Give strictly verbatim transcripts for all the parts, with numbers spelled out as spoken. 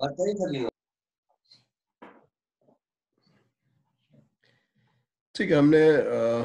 ठीक है, हमने अ,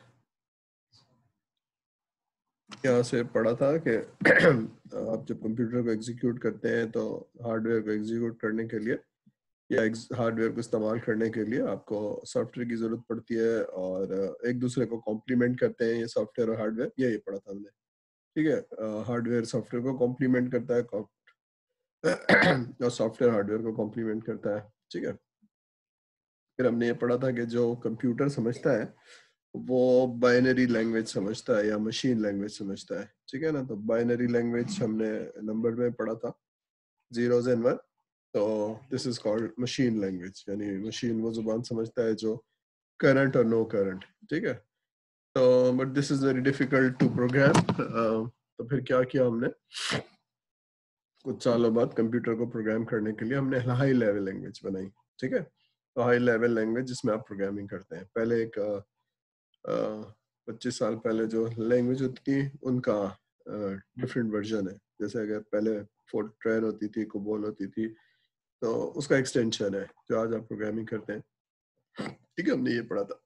यहाँ से पढ़ा था कि आप जब कंप्यूटर को एग्जीक्यूट करते हैं तो हार्डवेयर को एग्जीक्यूट करने के लिए या हार्डवेयर को इस्तेमाल करने के लिए आपको सॉफ्टवेयर की जरूरत पड़ती है, और एक दूसरे को कॉम्प्लीमेंट करते हैं ये सॉफ्टवेयर और हार्डवेयर। ये ये पढ़ा था हमने। ठीक है, हार्डवेयर सॉफ्टवेयर को कॉम्प्लीमेंट करता है और सॉफ्टवेयर हार्डवेयर को कॉम्प्लीमेंट करता है। ठीक है, फिर हमने ये पढ़ा था कि जो कंप्यूटर समझता है वो बाइनरी लैंग्वेज समझता है या मशीन लैंग्वेज समझता है। ठीक है ना, तो बाइनरी लैंग्वेज हमने नंबर में पढ़ा था, जीरोज एंड वन। तो this is called machine language, यानी मशीन वो जुबान समझता है जो करंट और नो करंट। ठीक है, तो but this is very difficult to program. तो फिर क्या किया हमने, कुछ सालों बाद कंप्यूटर को प्रोग्राम करने के लिए हमने हाई लेवल लैंग्वेज बनाई। ठीक है, तो हाई लेवल लैंग्वेज जिसमें आप प्रोग्रामिंग करते हैं। पहले एक पच्चीस साल पहले जो लैंग्वेज होती थी उनका डिफरेंट वर्जन है। जैसे अगर पहले फोर्ट्रैन होती थी, कोबोल होती थी, तो उसका एक्सटेंशन है जो आज आप प्रोग्रामिंग करते हैं। ठीक है, हमने ये पढ़ा था।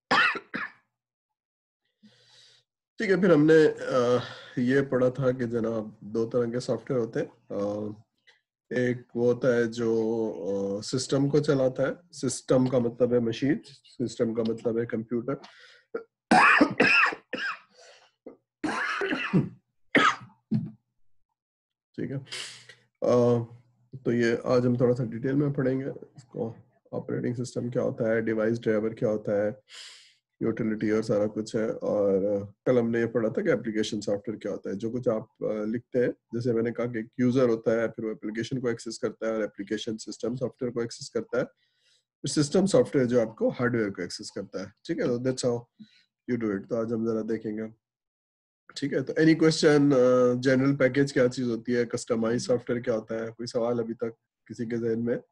ठीक है, फिर हमने आ, ये पढ़ा था कि जनाब दो तरह के सॉफ्टवेयर होते हैं। आ, एक वो होता है जो सिस्टम को चलाता है। सिस्टम का मतलब है मशीन, सिस्टम का मतलब है कंप्यूटर। ठीक है, आ, तो ये आज हम थोड़ा सा डिटेल में पढ़ेंगे इसको। ऑपरेटिंग सिस्टम क्या होता है, डिवाइस ड्राइवर क्या होता है, यूटिलिटी और सारा कुछ है। और कल हमने ये पढ़ा था कि एप्लीकेशन सॉफ्टवेयर क्या होता है। जो कुछ आप लिखते हैं, जैसे मैंने कहा कि एक यूजर होता है, फिर वो एप्लीकेशन को एक्सेस करता है, और एप्लीकेशन सिस्टम सॉफ्टवेयर को एक्सेस करता है, फिर सिस्टम सॉफ्टवेयर जो आपको हार्डवेयर को एक्सेस करता है। ठीक है, तो that's how you do it. तो आज हम जरा देखेंगे। ठीक है, तो एनी क्वेश्चन, जनरल पैकेज क्या चीज होती है, कस्टमाइज सॉफ्टवेयर क्या होता है, कोई सवाल अभी तक किसी के जहन में?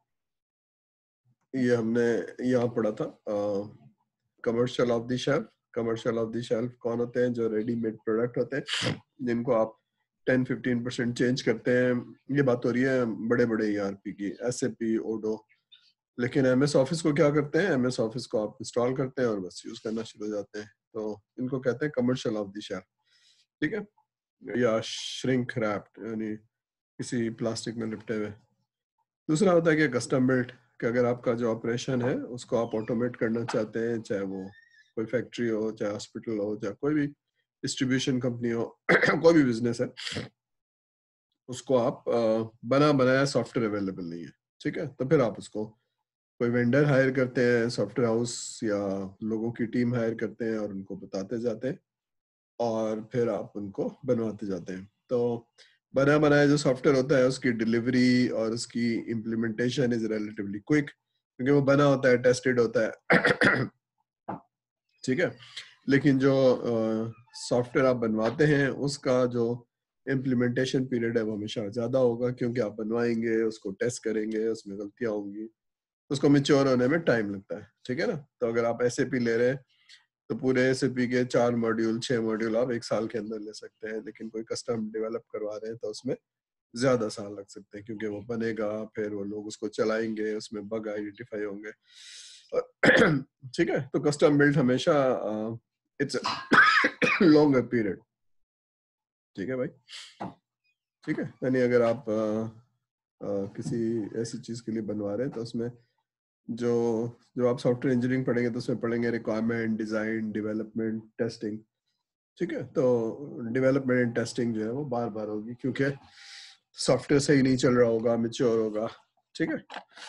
ये हमने यहाँ पढ़ा था, commercial off the shelf. Commercial off the shelf कौन होते हैं? जो रेडीमेड प्रोडक्ट होते हैं जिनको आप टेन फिफ्टीन परसेंट चेंज करते हैं। ये बात हो रही है बड़े बड़े ईआरपी की, एस ए पी, ओडो। लेकिन एमएस ऑफिस को क्या करते हैं? एमएस ऑफिस को आप इंस्टॉल करते हैं और बस यूज करना शुरू हो जाते हैं। तो इनको कहते हैं कमर्शियल ऑफ द शेल्फ। ठीक है, या श्रिंक रैप्ड, यानी किसी प्लास्टिक में लिपटे हुए। दूसरा होता है कि कस्टम बिल्ट, कि अगर आपका जो ऑपरेशन है उसको आप ऑटोमेट करना चाहते हैं, चाहे वो कोई फैक्ट्री हो, चाहे हॉस्पिटल हो, चाहे कोई भी डिस्ट्रीब्यूशन कंपनी हो, कोई भी बिजनेस है, उसको आप बना बनाया सॉफ्टवेयर अवेलेबल नहीं है। ठीक है, तो फिर आप उसको कोई वेंडर हायर करते हैं, सॉफ्टवेयर हाउस या लोगों की टीम हायर करते हैं, और उनको बताते जाते हैं, और फिर आप उनको बनवाते जाते हैं। तो बना बनाया जो सॉफ्टवेयर होता है उसकी डिलीवरी और उसकी इम्प्लीमेंटेशन इज रिलेटिवली क्विक, क्योंकि वो बना होता है, टेस्टेड होता है। ठीक है, लेकिन जो सॉफ्टवेयर आप बनवाते हैं उसका जो इम्प्लीमेंटेशन पीरियड है वो हमेशा ज़्यादा होगा, क्योंकि आप बनवाएंगे, उसको टेस्ट करेंगे, उसमें गलतियाँ होंगी, उसको मैच्योर होने में टाइम लगता है। ठीक है ना, तो अगर आप एस ए पी ले रहे हैं तो पूरे एस ए पी के चार मॉड्यूल, छह मॉड्यूल आप एक साल के अंदर ले सकते हैं। लेकिन कोई कस्टम डेवलप करवा रहे हैं तो उसमें ज्यादा साल लग सकते हैं, क्योंकि वो बनेगा, फिर वो लोग उसको चलाएंगे, उसमें बग आइडेंटिफाई होंगे। ठीक है, तो कस्टम बिल्ड हमेशा इट्स लॉन्गर पीरियड। ठीक है भाई, ठीक है, यानी अगर आप uh, uh, किसी ऐसी चीज के लिए बनवा रहे हैं तो उसमें जो जो आप सॉफ्टवेयर इंजीनियरिंग पढ़ेंगे तो उसमें पढ़ेंगे रिक्वायरमेंट, डिजाइन, डेवलपमेंट, टेस्टिंग। ठीक है, तो डेवलपमेंट एंड टेस्टिंग जो है वो बार बार होगी, क्योंकि सॉफ्टवेयर सही नहीं चल रहा होगा, मैच्योर होगा। ठीक है,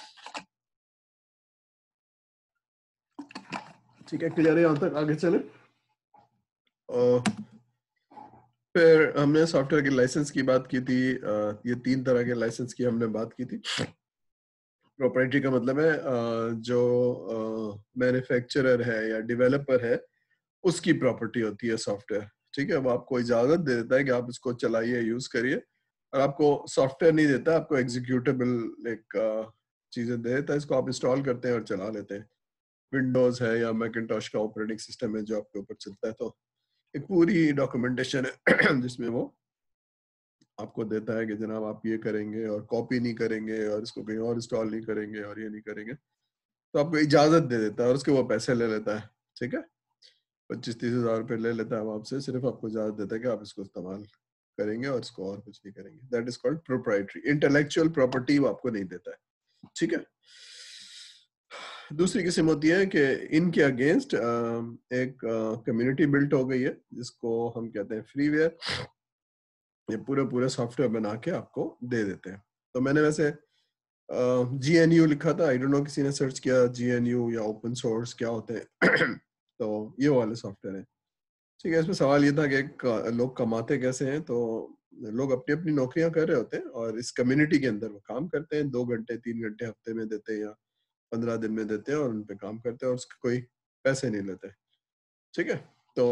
ठीक है, क्लियर है यहाँ तक? आगे चले। और फिर हमने सॉफ्टवेयर के लाइसेंस की बात की थी। ये तीन तरह के लाइसेंस की हमने बात की थी। प्रोप्राइटरी का मतलब है जो मैन्युफैक्चरर है या डेवलपर है उसकी प्रॉपर्टी होती है सॉफ्टवेयर। ठीक है, वो आपको इजाजत दे देता है कि आप इसको चलाइए, यूज करिए, और आपको सॉफ्टवेयर नहीं देता, आपको एग्जीक्यूटेबल एक चीजें दे देता है, इसको आप इंस्टॉल करते हैं और चला लेते हैं। विंडोज है या मैकिंटॉश का ऑपरेटिंग सिस्टम है जो आपके ऊपर चलता है, तो एक पूरी डॉक्यूमेंटेशन है जिसमें वो आपको देता है कि जनाब आप ये करेंगे और कॉपी नहीं करेंगे और इसको कहीं और इंस्टॉल नहीं करेंगे और ये नहीं करेंगे, तो आपको इजाजत दे देता है और उसके वो पैसे ले लेता है, ठीक है, पच्चीस तीस हजार रुपये ले लेता है वो आपसे, सिर्फ आपको इजाजत देता है कि आप इसको इस्तेमाल करेंगे और इसको और कुछ नहीं करेंगे। That is called proprietary. Intellectual property वो आपको नहीं देता है, ठीक है। दूसरी किस्म होती है कि इनके अगेंस्ट एक कम्युनिटी बिल्ट हो गई है जिसको हम कहते हैं फ्रीवेयर। ये पूरे पूरे सॉफ्टवेयर बना के आपको दे देते हैं। तो मैंने वैसे जी एन यू लिखा था, आई डोंट नो किसी ने सर्च किया जी एन यू या ओपन सोर्स क्या होते हैं तो ये वाले सॉफ्टवेयर है, ठीक है। इसमें सवाल ये था कि क- लोग कमाते कैसे हैं, तो लोग अपनी अपनी नौकरियां कर रहे होते हैं और इस कम्युनिटी के अंदर वो काम करते हैं, दो घंटे तीन घंटे हफ्ते में देते हैं या पंद्रह दिन में देते हैं और उन पे काम करते हैं और उसके कोई पैसे नहीं लेते, ठीक है। तो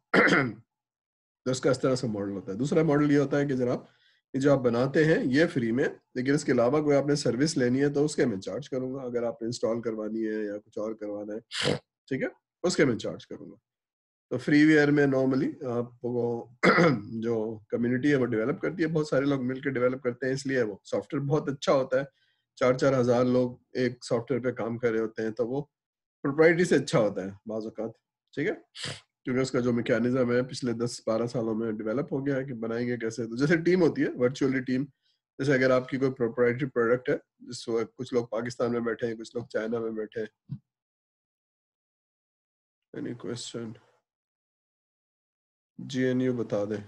तो इसका इस तरह से मॉडल होता है। दूसरा मॉडल ये होता है कि जनाब ये जो आप बनाते हैं ये फ्री में, लेकिन इसके अलावा कोई आपने सर्विस लेनी है तो उसके मैं चार्ज करूंगा, अगर आप इंस्टॉल करवानी है या कुछ और करवाना है, ठीक है, उसके मैं चार्ज करूंगा। तो फ्रीवेयर में नॉर्मली आपको जो कम्युनिटी है वो डेवलप करती है, बहुत सारे लोग मिलकर डेवलप करते हैं, इसलिए वो सॉफ्टवेयर बहुत अच्छा होता है। चार चार हजार लोग एक सॉफ्टवेयर पे काम कर रहे होते हैं, तो वो प्रोप्राइटरी से अच्छा होता है बाज़ औक़ात, ठीक है, क्योंकि उसका जो मैकेनिज्म है पिछले दस बारह सालों में डेवलप हो गया है कि बनाएंगे कैसे। तो जैसे टीम होती है वर्चुअली टीम, जैसे अगर आपकी कोई प्रोप्राइटरी प्रोडक्ट है, जिस वक्त कुछ लोग पाकिस्तान में बैठे हैं, कुछ लोग चाइना में बैठे हैं। Any question? G N U बता दें,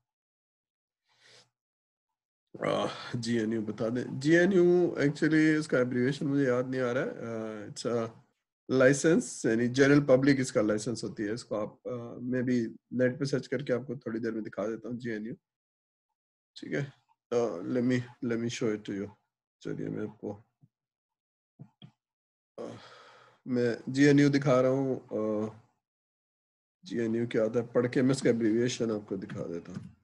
जी एन यू बता दें। जी एन यू एक्चुअली इसका एब्रीविएशन मुझे याद नहीं आ रहा है, इट्स लाइसेंस, यानी जनरल पब्लिक इसका लाइसेंस होती है। इसको आप मैं भी नेट पे सर्च करके आपको थोड़ी देर में दिखा देता हूँ जी एन यू, ठीक है। Let me let me show it to you. चलिए मैं आपको uh, मैं जी एन यू दिखा रहा हूँ। जी एन यू क्या होता है पढ़ के मैं इसका एब्रीविएशन आपको दिखा देता हूँ।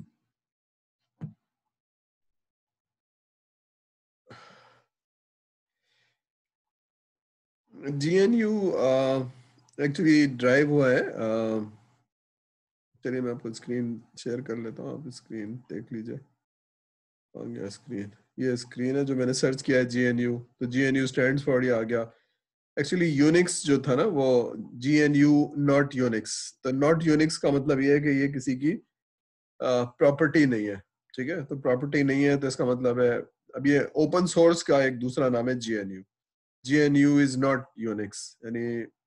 G N U actually derive हुआ है, uh, चलिए मैं आपको स्क्रीन शेयर कर लेता हूँ, आप स्क्रीन देख लीजिए। आ गया स्क्रीन, ये स्क्रीन है जो मैंने सर्च किया है जी एन यू, तो G N U stands for, ये आ गया। एक्चुअली यूनिक्स जो था ना वो G N U not Unix, तो नॉट यूनिक्स का मतलब ये है कि ये किसी की प्रॉपर्टी नहीं है, ठीक है। तो प्रॉपर्टी नहीं है तो इसका मतलब है, अब ये ओपन सोर्स का एक दूसरा नाम है G N U. G N U is not Unix, यानी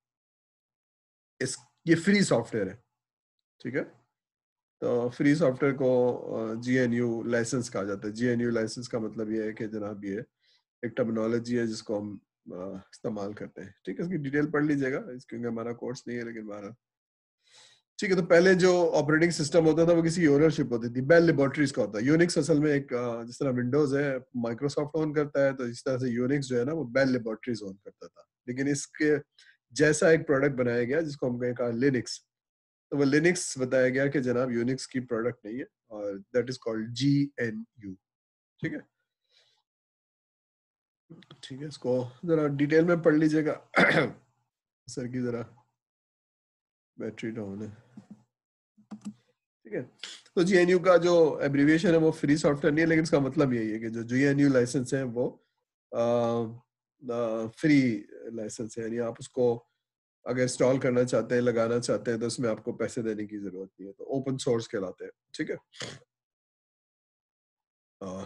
इस ये फ्री सॉफ्टवेयर है, ठीक है। तो फ्री सॉफ्टवेयर को जी एन यू लाइसेंस कहा जाता है। जी एन यू लाइसेंस का मतलब ये है कि जनाब ये एक टर्मिनोलॉजी है जिसको हम अ, इस्तेमाल करते हैं, ठीक है। इसकी डिटेल पढ़ लीजिएगा क्योंकि हमारा कोर्स नहीं है, लेकिन हमारा, ठीक है। तो पहले जो ऑपरेटिंग सिस्टम होता था वो किसी ओनरशिप होती थी, बेल लेबोरेटरीज का होता है। यूनिक्स असल में एक अ, जिस तरह विंडोज है माइक्रोसॉफ्ट ओन करता है, तो इस तरह से यूनिक्स जो है ना वो बेल लेबोरेटरीज ओन करता था, लेकिन इसके जैसा एक प्रोडक्ट बनाया गया जिसको हम कहें कहा लिनक्स, तो वो लिनक्स बताया गया कि जनाब यूनिक्स की प्रोडक्ट नहीं है, और that is called G N U, ठीक है। ठीक है, इसको जरा डिटेल में पढ़ लीजिएगा सर की जरा बैटरी डाउन है, ठीक है। तो जी एन यू का जो एब्रीविएशन है वो फ्री सॉफ्टवेयर नहीं है, लेकिन इसका मतलब यही है कि जो जी एन यू लाइसेंस है वो फ्री लाइसेंस है, यानी आप उसको अगर इंस्टॉल करना चाहते हैं, लगाना चाहते हैं, तो उसमें आपको पैसे देने की जरूरत नहीं है, तो ओपन सोर्स कहलाते हैं, ठीक है। आ,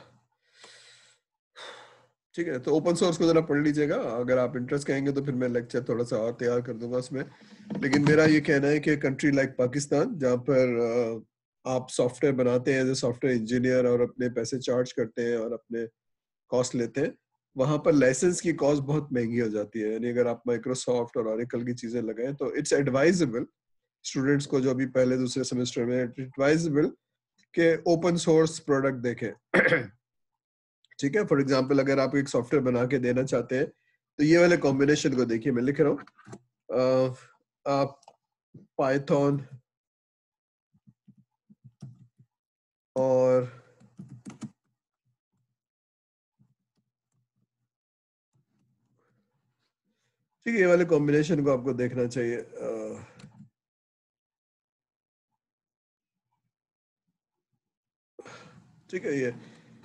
ठीक है, तो ओपन सोर्स को जरा पढ़ लीजिएगा, अगर आप इंटरेस्ट कहेंगे तो फिर मैं लेक्चर थोड़ा सा और तैयार कर दूंगा उसमें। लेकिन मेरा ये कहना है कि कंट्री लाइक पाकिस्तान, जहाँ पर अ, आप सॉफ्टवेयर बनाते हैं एज ए सॉफ्टवेयर इंजीनियर और अपने पैसे चार्ज करते हैं और अपने कॉस्ट लेते हैं, वहां पर लाइसेंस की कॉस्ट बहुत महंगी हो जाती है। यानी अगर आप माइक्रोसॉफ्ट और ऑरेकल की चीजें लगाएं तो इट्स एडवाइजेबल स्टूडेंट्स को जो अभी पहले दूसरे सेमेस्टर में, एडवाइजेबल के ओपन सोर्स प्रोडक्ट देखें ठीक है। फॉर एग्जाम्पल अगर आप एक सॉफ्टवेयर बना के देना चाहते हैं तो ये वाले कॉम्बिनेशन को देखिए, मैं लिख रहा हूँ, आप पाइथन और ठीक है, ये वाले कॉम्बिनेशन को आपको देखना चाहिए। uh, ठीक है। ये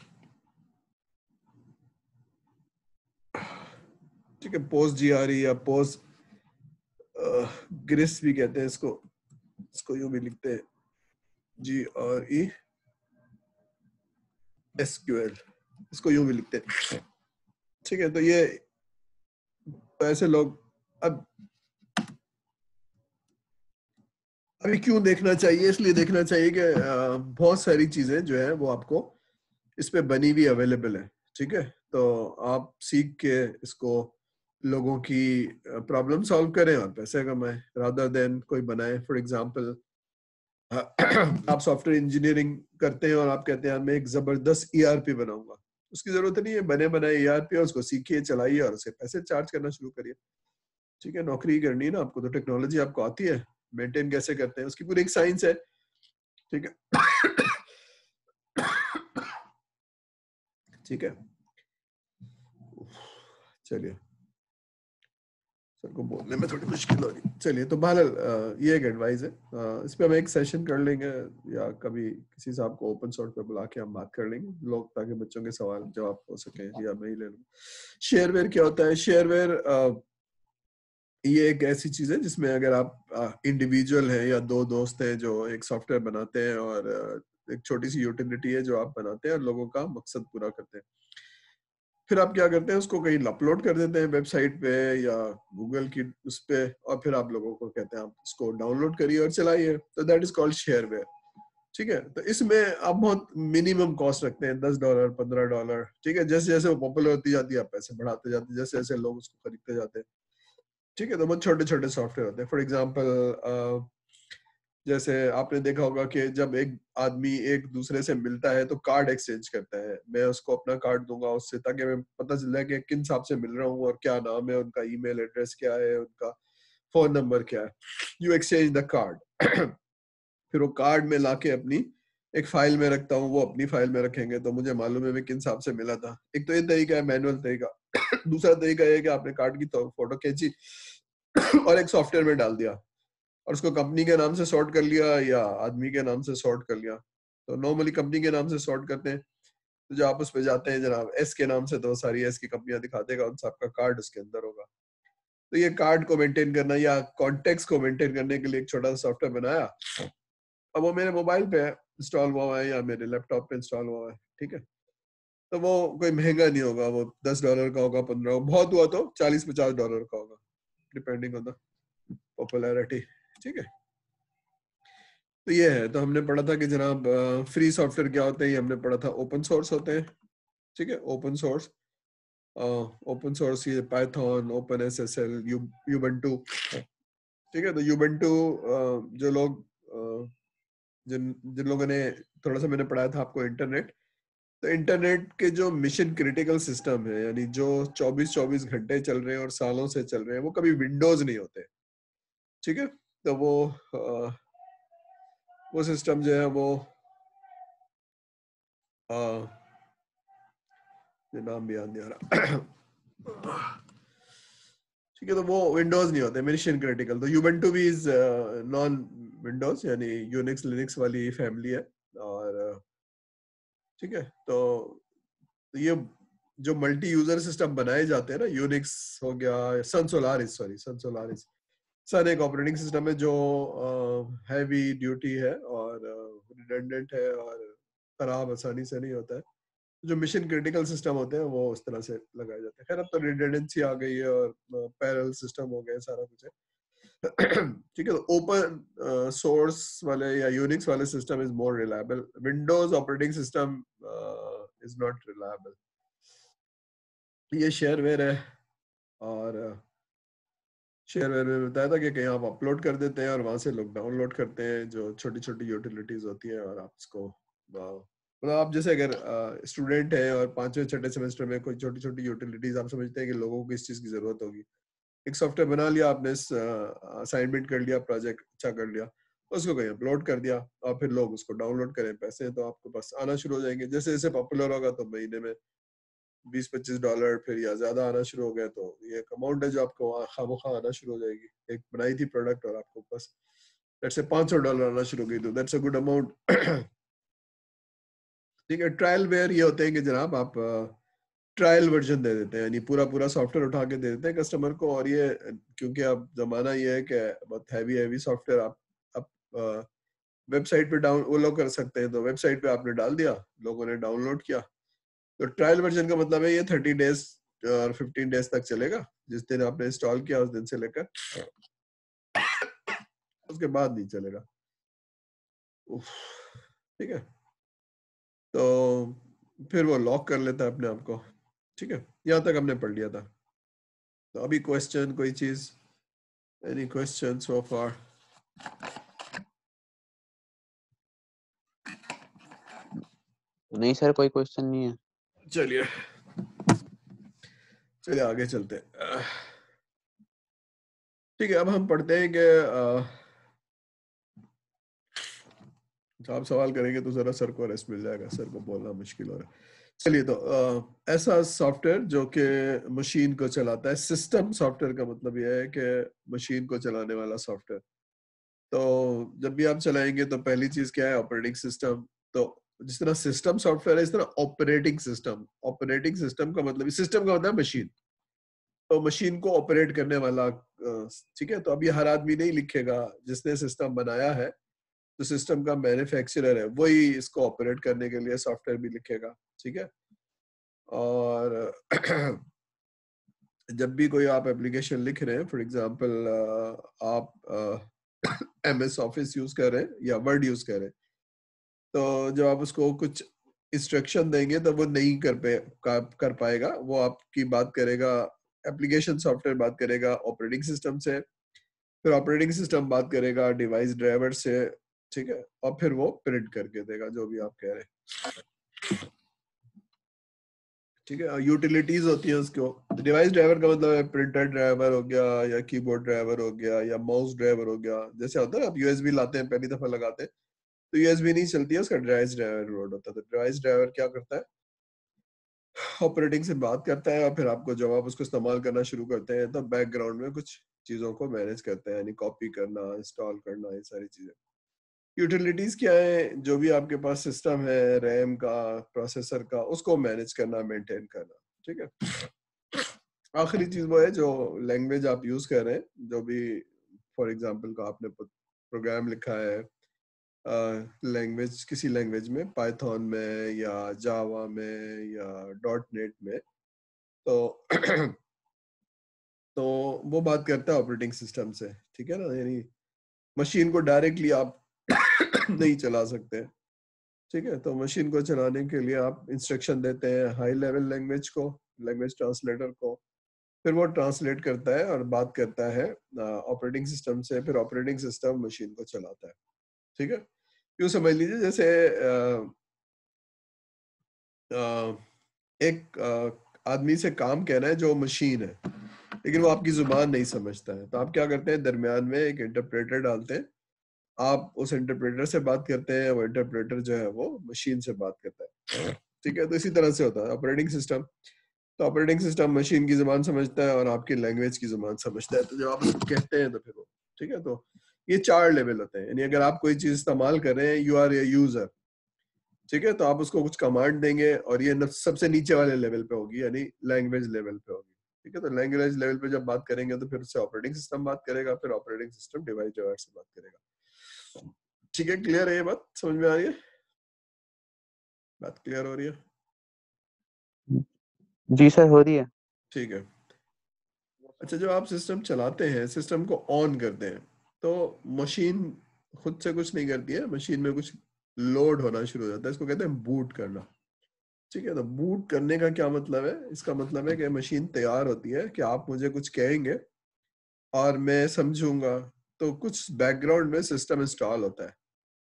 ठीक है, पोस्ट जी आर ई या पोस्ट ग्रिस भी कहते हैं इसको, इसको यूं भी लिखते हैं G R E S Q L, इसको यूं भी लिखते हैं। ठीक है, तो ये तो ऐसे लोग, अब अभी क्यों देखना चाहिए, इसलिए देखना चाहिए कि अ, बहुत सारी चीजें जो है वो आपको इस पे बनी हुई अवेलेबल है। ठीक है, तो आप सीख के इसको लोगों की प्रॉब्लम सॉल्व करें और पैसे कमाएं, रादर देन कोई बनाए। फॉर एग्जांपल, आप सॉफ्टवेयर इंजीनियरिंग करते हैं और आप कहते हैं मैं एक जबरदस्त ईआरपी बनाऊंगा, उसकी जरूरत नहीं है, बने बनाए ईआरपी है, उसको सीखिए, चलाइए और उससे पैसे चार्ज करना शुरू करिए। ठीक है, नौकरी करनी है ना आपको, तो टेक्नोलॉजी आपको आती है, मेंटेन कैसे करते हैं उसकी पूरी एक साइंस है। ठीक है। ठीक है, चलिए, सर को बोलने में थोड़ी मुश्किल हो रही। चलिए, तो बहरहाल ये एक एडवाइस है, अ, इस पे हम एक सेशन कर लेंगे या कभी किसी साहब को ओपन सोर्स पे बुला के हम बात कर लेंगे लोग, ताकि बच्चों के सवाल जवाब हो सके, या मैं ही ले लूँ। शेयरवेयर क्या होता है? शेयरवेयर ये एक ऐसी चीज है जिसमें अगर आप इंडिविजुअल हैं या दो दोस्त हैं जो एक सॉफ्टवेयर बनाते हैं, और अ, एक छोटी सी यूटिलिटी है जो आप बनाते हैं और लोगों का मकसद पूरा करते हैं, फिर आप क्या करते हैं, उसको कहीं अपलोड कर देते हैं वेबसाइट पे या गूगल की उस पे, और फिर आप लोगों को कहते हैं आप इसको डाउनलोड करिए और चलाइए, तो दैट इज कॉल्ड शेयरवेयर। ठीक है, तो इसमें आप बहुत मिनिमम कॉस्ट रखते हैं, दस डॉलर, पंद्रह डॉलर। ठीक है, जैसे जैसे वो पॉपुलर होती जाती है आप पैसे बढ़ाते जाते हैं, जैसे जैसे लोग उसको खरीदते जाते हैं। ठीक है, तो बहुत छोटे छोटे सॉफ्टवेयर होते हैं। फॉर एग्जाम्पल, जैसे आपने देखा होगा कि जब एक आदमी एक दूसरे से मिलता है तो कार्ड एक्सचेंज करता है, मैं उसको अपना कार्ड दूंगा उससे, ताकि मैं पता चल जाए कि किन साहब से मिल रहा हूँ और क्या नाम है उनका, ईमेल एड्रेस क्या है उनका, फोन नंबर क्या है। You exchange the card. फिर वो कार्ड में लाके अपनी एक फाइल में रखता हूँ, वो अपनी फाइल में रखेंगे, तो मुझे मालूम है मैं किन साहब से मिला था। एक तो ये तरीका है, मैनुअल तरीका। दूसरा तरीका ये है कि आपने कार्ड की तो फोटो खींची और एक सॉफ्टवेयर में डाल दिया, और उसको कंपनी के नाम से सॉर्ट कर लिया या आदमी के नाम से सॉर्ट कर लिया। तो नॉर्मली कंपनी के नाम से सॉर्ट करते हैं, तो जब आप उस पे जाते हैं जनाब एस के नाम से, तो सारी एस की कंपनियां दिखा देगा, उन सबका कार्ड उसके अंदर होगा। तो ये कार्ड को मेंटेन करना या कॉन्टेक्ट्स को मेंटेन करने के लिए एक छोटा सा सॉफ्टवेयर बनाया। अब वो मेरे मोबाइल पे इंस्टॉल हुआ है या मेरे लैपटॉप पे इंस्टॉल हुआ है। ठीक है, तो वो कोई महंगा नहीं होगा, वो दस डॉलर का होगा, पंद्रह, बहुत हुआ तो चालीस पचास डॉलर का होगा, डिपेंडिंग ऑन द पॉपुलैरिटी। ठीक है, तो ये है। तो हमने पढ़ा था कि जनाब फ्री सॉफ्टवेयर क्या होते हैं, ये हमने पढ़ा था। ओपन सोर्स होते हैं। ठीक है, ओपन सोर्स, ओपन सोर्स ये Python, open S S L, Ubuntu. ठीक है, तो यूबंटू जो लोग uh, जिन जिन लोगों ने थोड़ा सा मैंने पढ़ाया था आपको इंटरनेट, तो इंटरनेट के जो मिशन क्रिटिकल सिस्टम है, यानी जो चौबीस चौबीस घंटे चल रहे हैं और सालों से चल रहे हैं, वो कभी विंडोज नहीं होते। ठीक है, तो वो uh, वो सिस्टम जो है वो uh, ये नाम भी याद नहीं आ रहा। ठीक है, तो वो विंडोज नहीं होते, मिशन क्रिटिकल। तो यूबंटू भी इज नॉन विंडोज, यानी यूनिक्स लिनक्स वाली फैमिली है। और uh, ठीक है, तो ये जो मल्टी यूजर सिस्टम बनाए जाते हैं ना, यूनिक्स हो गया, Sun Solaris, sorry Sun Solaris, Sun एक ऑपरेटिंग सिस्टम है जो हैवी uh, ड्यूटी है और रिडंडेंट uh, है और खराब आसानी से नहीं होता है। जो मिशन क्रिटिकल सिस्टम होते हैं वो उस तरह से लगाए जाते हैं। खैर, अब तो रिडंडेंसी आ गई है और पैरेलल सिस्टम हो गए, सारा कुछ है। ठीक है, तो ओपन सोर्स वाले या यूनिक्स वाले system is more reliable, Windows operating system is not reliable. ये शेयरवेयर है, और शेयरवेयर में बताया था कि कहीं आप अपलोड कर देते हैं और वहां से लोग डाउनलोड करते हैं, जो छोटी छोटी यूटिलिटीज होती है, और आप इसको मतलब आप जैसे अगर स्टूडेंट है और पांचवें छठे सेमेस्टर में कोई छोटी छोटी यूटिलिटीज आप समझते हैं कि लोगों को इस चीज की जरूरत होगी, एक सॉफ्टवेयर बना लिया आपने, असाइनमेंट कर लिया, प्रोजेक्ट अच्छा कर लिया, उसको कहीं अपलोड कर दिया, और फिर लोग उसको डाउनलोड करें, पैसे तो आपको बस आना शुरू हो जाएंगे। जैसे जैसे पॉपुलर होगा तो महीने में बीस पच्चीस डॉलर फिर या ज्यादा आना शुरू हो गया, तो ये एक अमाउंट है जो आपको खामोखा आना शुरू हो जाएगी। एक बनाई थी प्रोडक्ट और आपको बस लेट्स से पाँच सौ डॉलर आना शुरू हो गई, तो दैट्स अ गुड अमाउंट। ठीक है। ट्रायल वेयर ये होते हैं कि जनाब आप ट्रायल वर्जन दे देते हैं, यानी पूरा पूरा सॉफ्टवेयर उठा के दे देते हैं कस्टमर को। और ये क्योंकि अब जमाना ये है कि बहुत हैवी हैवी सॉफ्टवेयर आप आप वेबसाइट पे डाउन वो लोग कर सकते हैं, तो वेबसाइट पे आपने डाल दिया, लोगों ने डाउनलोड किया, तो ट्रायल वर्जन का मतलब है ये थर्टी डेज और फिफ्टीन डेज तक चलेगा। जिस दिन आपने इंस्टॉल किया उस दिन से लेकर उसके बाद नहीं चलेगा। ठीक है, तो फिर वो लॉक कर लेता है अपने आप को। ठीक है, यहाँ तक हमने पढ़ लिया था। तो अभी क्वेश्चन कोई चीज, एनी क्वेश्चन सो फार? नहीं सर, कोई क्वेश्चन नहीं है। चलिए चलिए आगे चलते हैं। ठीक है, अब हम पढ़ते हैं कि आप सवाल करेंगे तो जरा सर को रेस्ट मिल जाएगा, सर को बोलना मुश्किल हो रहा है। चलिए, तो आ, ऐसा सॉफ्टवेयर जो कि मशीन को चलाता है, सिस्टम सॉफ्टवेयर का मतलब यह है कि मशीन को चलाने वाला सॉफ्टवेयर। तो जब भी आप चलाएंगे तो पहली चीज क्या है? Operating system. तो जिस तरह सिस्टम सॉफ्टवेयर है, इस तरह ऑपरेटिंग सिस्टम। ऑपरेटिंग सिस्टम का मतलब, सिस्टम का मतलब मशीन, तो मशीन को ऑपरेट करने वाला। ठीक है, तो अब ये हर आदमी नहीं लिखेगा, जिसने सिस्टम बनाया है, तो सिस्टम का मैन्युफैक्चरर है, वही इसको ऑपरेट करने के लिए सॉफ्टवेयर भी लिखेगा। ठीक है, और जब भी कोई आप एप्लीकेशन लिख रहे हैं, फॉर एग्जांपल आप एम एस ऑफिस यूज कर रहे हैं या वर्ड यूज कर रहे हैं, तो जब आप उसको कुछ इंस्ट्रक्शन देंगे तो वो नहीं कर पे कर पाएगा, वो आपकी बात करेगा, एप्लीकेशन सॉफ्टवेयर बात करेगा ऑपरेटिंग सिस्टम से, फिर ऑपरेटिंग सिस्टम बात करेगा डिवाइस ड्राइवर से। ठीक है, और फिर वो प्रिंट करके देगा जो भी आप कह रहे हैं। ठीक है, यूटिलिटीज होती है उसको। डिवाइस ड्राइवर का मतलब है प्रिंटर ड्राइवर हो गया, या कीबोर्ड ड्राइवर हो गया, या माउस ड्राइवर हो गया। जैसे होता है ना, आप यूएसबी लाते हैं, पहली दफा लगाते हैं तो यूएसबी नहीं चलती है, उसका डिवाइस ड्राइवर लोड होता है। तो डिवाइस ड्राइवर क्या करता है? ऑपरेटिंग से बात करता है, और फिर आपको जब आप उसको इस्तेमाल करना शुरू करते हैं तो बैकग्राउंड में कुछ चीजों को मैनेज करते हैं, यानी कॉपी करना, इंस्टॉल करना, ये सारी चीजें। यूटिलिटीज क्या है? जो भी आपके पास सिस्टम है, रैम का, प्रोसेसर का, उसको मैनेज करना, मेंटेन करना। ठीक है, आखिरी चीज वो है जो लैंग्वेज आप यूज कर रहे हैं, जो भी फॉर एग्जांपल का आपने प्रोग्राम लिखा है लैंग्वेज, uh, किसी लैंग्वेज में, पाइथन में या जावा में या डॉट नेट में, तो तो वो बात करता है ऑपरेटिंग सिस्टम से। ठीक है ना, यानी मशीन को डायरेक्टली आप नहीं चला सकते। ठीक है, तो मशीन को चलाने के लिए आप इंस्ट्रक्शन देते हैं हाई लेवल लैंग्वेज को, लैंग्वेज ट्रांसलेटर को, फिर वो ट्रांसलेट करता है और बात करता है ऑपरेटिंग सिस्टम से, फिर ऑपरेटिंग सिस्टम मशीन को चलाता है। ठीक है, यूँ समझ लीजिए जैसे आ, आ, एक आ, आदमी से काम कहना है जो मशीन है, लेकिन वो आपकी जुबान नहीं समझता है, तो आप क्या करते हैं? दरमियान में एक इंटरप्रेटर डालते हैं, आप उस इंटरप्रेटर से बात करते हैं, वो इंटरप्रेटर जो है वो मशीन से बात करता है। ठीक है, तो इसी तरह से होता है ऑपरेटिंग सिस्टम। तो ऑपरेटिंग सिस्टम मशीन की जुबान समझता है और आपकी लैंग्वेज की जुबान समझता है, तो जब आप उसको कहते हैं तो फिर वो, ठीक है, तो ये चार लेवल होते हैं। यानी अगर आप कोई चीज इस्तेमाल कर रहे हैं, यू आर ए यूजर, ठीक है, तो आप उसको कुछ कमांड देंगे और ये सबसे नीचे वाले लेवल पे होगी, यानी लैंग्वेज लेवल पे होगी। ठीक है, तो लैंग्वेज लेवल पे जब बात करेंगे तो फिर उससे ऑपरेटिंग सिस्टम बात करेगा, फिर ऑपरेटिंग सिस्टम डिवाइस ड्राइवर से बात करेगा। ठीक है, क्लियर है? ये बात समझ में आ रही है? बात क्लियर हो रही है? जी सर, हो रही है। ठीक है। अच्छा, जब आप सिस्टम चलाते हैं, सिस्टम को ऑन करते हैं, तो मशीन खुद से कुछ नहीं करती है, मशीन में कुछ लोड होना शुरू हो जाता है, इसको कहते हैं बूट करना। ठीक है, तो बूट करने का क्या मतलब है? इसका मतलब है कि मशीन तैयार होती है कि आप मुझे कुछ कहेंगे और मैं समझूंगा, तो कुछ बैकग्राउंड में सिस्टम इंस्टॉल होता है।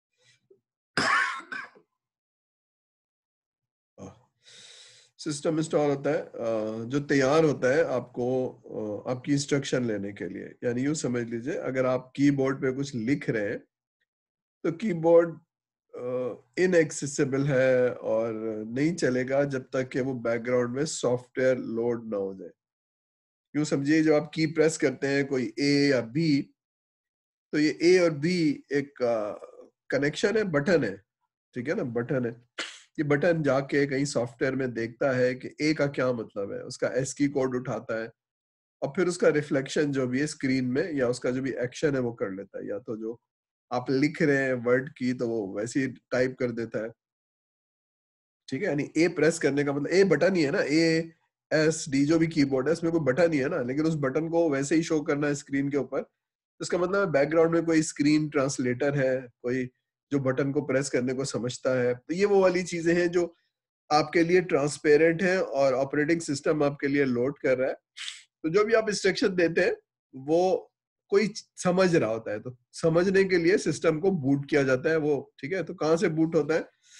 सिस्टम इंस्टॉल होता है जो तैयार होता है आपको आपकी इंस्ट्रक्शन लेने के लिए। यानी यूं समझ लीजिए, अगर आप कीबोर्ड पे कुछ लिख रहे हैं तो कीबोर्ड इनएक्सेसिबल है और नहीं चलेगा जब तक कि वो बैकग्राउंड में सॉफ्टवेयर लोड ना हो जाए। यूं समझिए, जब आप की प्रेस करते हैं कोई ए या बी, तो ये ए और बी एक कनेक्शन है, बटन है। ठीक है ना, बटन है। ये बटन जाके कहीं सॉफ्टवेयर में देखता है कि ए का क्या मतलब है, उसका एस की कोड उठाता है और फिर उसका रिफ्लेक्शन जो भी है स्क्रीन में या उसका जो भी एक्शन है वो कर लेता है, या तो जो आप लिख रहे हैं वर्ड की तो वो वैसे ही टाइप कर देता है, ठीक है। यानी ए प्रेस करने का मतलब ए बटन ही है ना, ए एस डी जो भी कीबोर्ड है इसमें कोई बटन ही है ना, लेकिन उस बटन को वैसे ही शो करना है स्क्रीन के ऊपर। तो इसका मतलब है बैकग्राउंड में कोई स्क्रीन ट्रांसलेटर है, कोई जो बटन को प्रेस करने को समझता है। तो ये वो वाली चीजें हैं जो आपके लिए ट्रांसपेरेंट है और ऑपरेटिंग सिस्टम आपके लिए लोड कर रहा है। तो जो भी आप इंस्ट्रक्शन देते हैं वो कोई समझ रहा होता है, तो समझने के लिए सिस्टम को बूट किया जाता है वो, ठीक है। तो कहाँ से बूट होता है,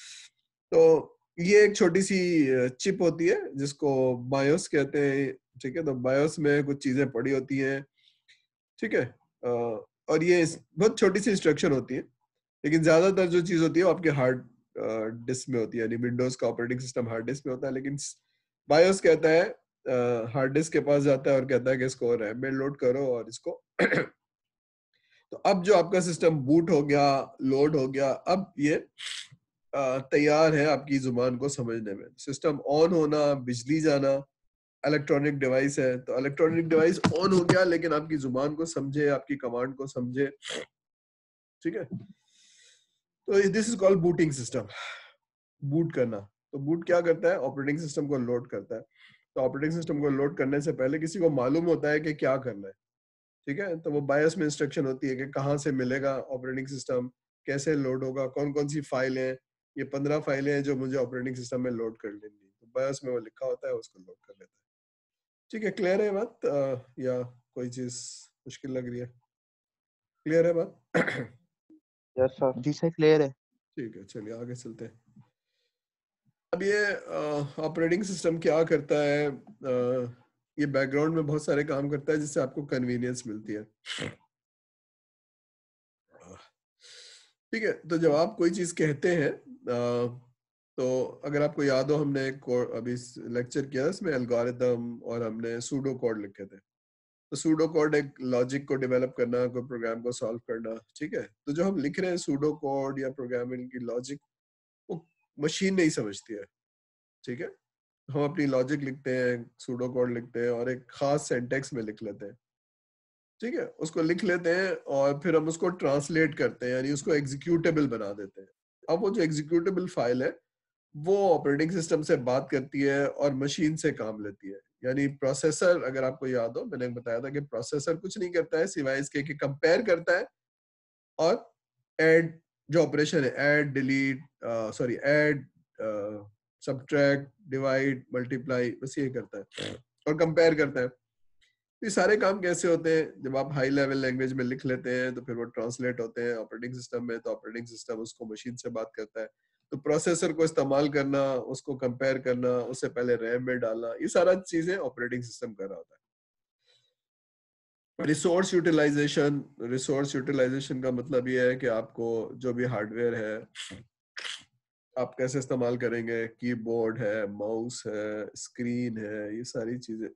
तो ये एक छोटी सी चिप होती है जिसको बायोस कहते हैं, ठीक है। तो बायोस में कुछ चीजें पड़ी होती हैं, ठीक है। और ये बहुत छोटी सी इंस्ट्रक्शन होती है, लेकिन ज्यादातर जो चीज होती है वो आपके हार्ड डिस्क में होती है, यानी विंडोज का ऑपरेटिंग सिस्टम हार्ड डिस्क में होता है, लेकिन बायोस कहता है हार्ड डिस्क के पास जाता है और कहता है कि इसको रैम में लोड करो और इसको तो अब जो आपका सिस्टम बूट हो गया, लोड हो गया, अब ये तैयार है आपकी जुबान को समझने में। सिस्टम ऑन होना, बिजली जाना, इलेक्ट्रॉनिक डिवाइस है, तो इलेक्ट्रॉनिक डिवाइस ऑन हो गया लेकिन आपकी जुबान को समझे, आपकी कमांड को समझे, ठीक है। तो this is called booting system, boot करना। तो बूट क्या करता है, ऑपरेटिंग सिस्टम को लोड करता है। तो ऑपरेटिंग सिस्टम को लोड करने से पहले किसी को मालूम होता है कि क्या करना है, ठीक है। तो वो बायोस में इंस्ट्रक्शन होती है कि कहाँ से मिलेगा ऑपरेटिंग सिस्टम, कैसे लोड होगा, कौन कौन सी फाइलें हैं, ये पंद्रह फाइलें हैं जो मुझे ऑपरेटिंग सिस्टम में लोड कर लेनी, तो बायोस में वो लिखा होता है, उसको लोड कर लेता है। ठीक है, क्लियर है बात या कोई चीज मुश्किल लग रही है? क्लियर है बात? Yes sir. जी सर क्लियर है। ठीक है, चलिए आगे चलते हैं। अब ये ऑपरेटिंग सिस्टम क्या करता है, uh, ये बैकग्राउंड में बहुत सारे काम करता है जिससे आपको कन्वीनियंस मिलती है, ठीक है। तो जब आप कोई चीज कहते हैं, uh, तो अगर आपको याद हो हमने एक अभी लेक्चर किया इसमें एल्गोरिथम और हमने सूडो कोड लिखे थे। तो सूडो कोड एक लॉजिक को डेवलप करना, कोई प्रोग्राम को सॉल्व करना, ठीक है। तो जो हम लिख रहे हैं सूडो कोड या प्रोग्रामिंग की लॉजिक, वो मशीन नहीं समझती है, ठीक है। हम अपनी लॉजिक लिखते हैं, सूडो कोड लिखते हैं और एक खास सेंटेक्स में लिख लेते हैं, ठीक है। उसको लिख लेते हैं और फिर हम उसको ट्रांसलेट करते हैं, यानी उसको एग्जीक्यूटेबल बना देते हैं। अब वो जो एग्जीक्यूटेबल फाइल है वो ऑपरेटिंग सिस्टम से बात करती है और मशीन से काम लेती है। यानी प्रोसेसर, अगर आपको याद हो मैंने बताया था कि प्रोसेसर कुछ नहीं करता है सिवाय इसके कि कंपेयर करता है और ऐड जो ऑपरेशन है, add, delete, sorry add, subtract, divide, multiply, बस ये करता है और कंपेयर करता है। ये सारे काम कैसे होते हैं, जब आप हाई लेवल लैंग्वेज में लिख लेते हैं तो फिर वो ट्रांसलेट होते हैं ऑपरेटिंग सिस्टम में, तो ऑपरेटिंग सिस्टम उसको मशीन से बात करता है। तो प्रोसेसर को इस्तेमाल करना, उसको कंपेयर करना, उससे पहले रैम में डालना, ये सारा चीजें ऑपरेटिंग सिस्टम कर रहा होता है। रिसोर्स यूटिलाइजेशन, रिसोर्स यूटिलाइजेशन का मतलब ये है कि आपको जो भी हार्डवेयर है आप कैसे इस्तेमाल करेंगे, कीबोर्ड है, माउस है, स्क्रीन है, ये सारी चीजें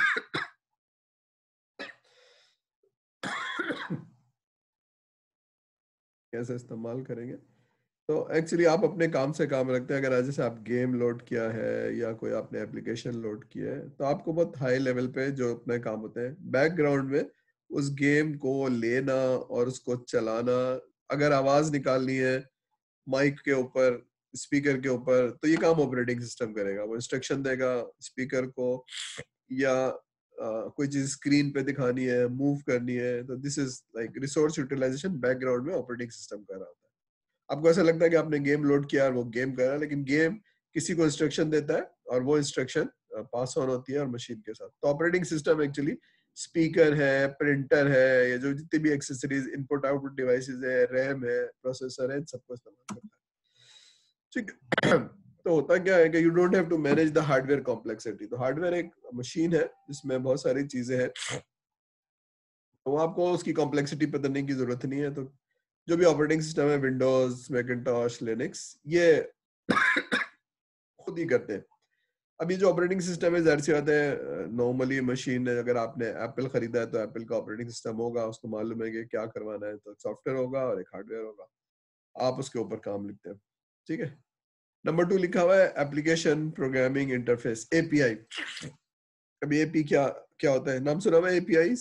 कैसे इस्तेमाल करेंगे। तो एक्चुअली आप अपने काम से काम रखते हैं। अगर आज जैसे आप गेम लोड किया है या कोई आपने एप्लीकेशन लोड किया है तो आपको बहुत हाई लेवल पे जो अपने काम होते हैं बैकग्राउंड में उस गेम को लेना और उसको चलाना, अगर आवाज निकालनी है माइक के ऊपर, स्पीकर के ऊपर, तो ये काम ऑपरेटिंग सिस्टम करेगा। वो इंस्ट्रक्शन देगा स्पीकर को, या uh, कोई चीज स्क्रीन पे दिखानी है, मूव करनी है, तो this is like resource utilisation background में ऑपरेटिंग सिस्टम कर रहा होता है। आपको ऐसा लगता है कि आपने गेम लोड किया और वो गेम कर रहा है, लेकिन गेम किसी को इंस्ट्रक्शन देता है और वो इंस्ट्रक्शन पास ऑन होती है और मशीन के साथ। तो ऑपरेटिंग सिस्टम एक्चुअली स्पीकर है, प्रिंटर है, ये जो जितनी भी एक्सेसरीज, इनपुट आउटपुट डिवाइसेस है, रैम है, प्रोसेसर है, इन सबको इस्तेमाल करता है, ठीक है। तो होता क्या है कि you don't have to manage the hardware complexity. तो हार्डवेयर एक मशीन है जिसमें बहुत सारी चीजें हैं, तो आपको उसकी कॉम्प्लेक्सिटी पता करने की जरूरत नहीं है। तो जो भी ऑपरेटिंग सिस्टम है, विंडोज, मैकिंटॉश, लिनक्स, ये खुद ही करते हैं। अभी जो ऑपरेटिंग सिस्टम है जाहिर सी बात है, नॉर्मली मशीन है, अगर आपने एप्पल खरीदा है तो एप्पल का ऑपरेटिंग सिस्टम होगा, उसको मालूम है कि क्या करवाना है, तो सॉफ्टवेयर होगा और एक हार्डवेयर होगा, आप उसके ऊपर काम लिखते हैं, ठीक है। नंबर टू लिखा हुआ है एप्लीकेशन प्रोग्रामिंग इंटरफेस, एपीआई। अभी एपी क्या क्या होता है? नाम सुना हुआ है एपीआई?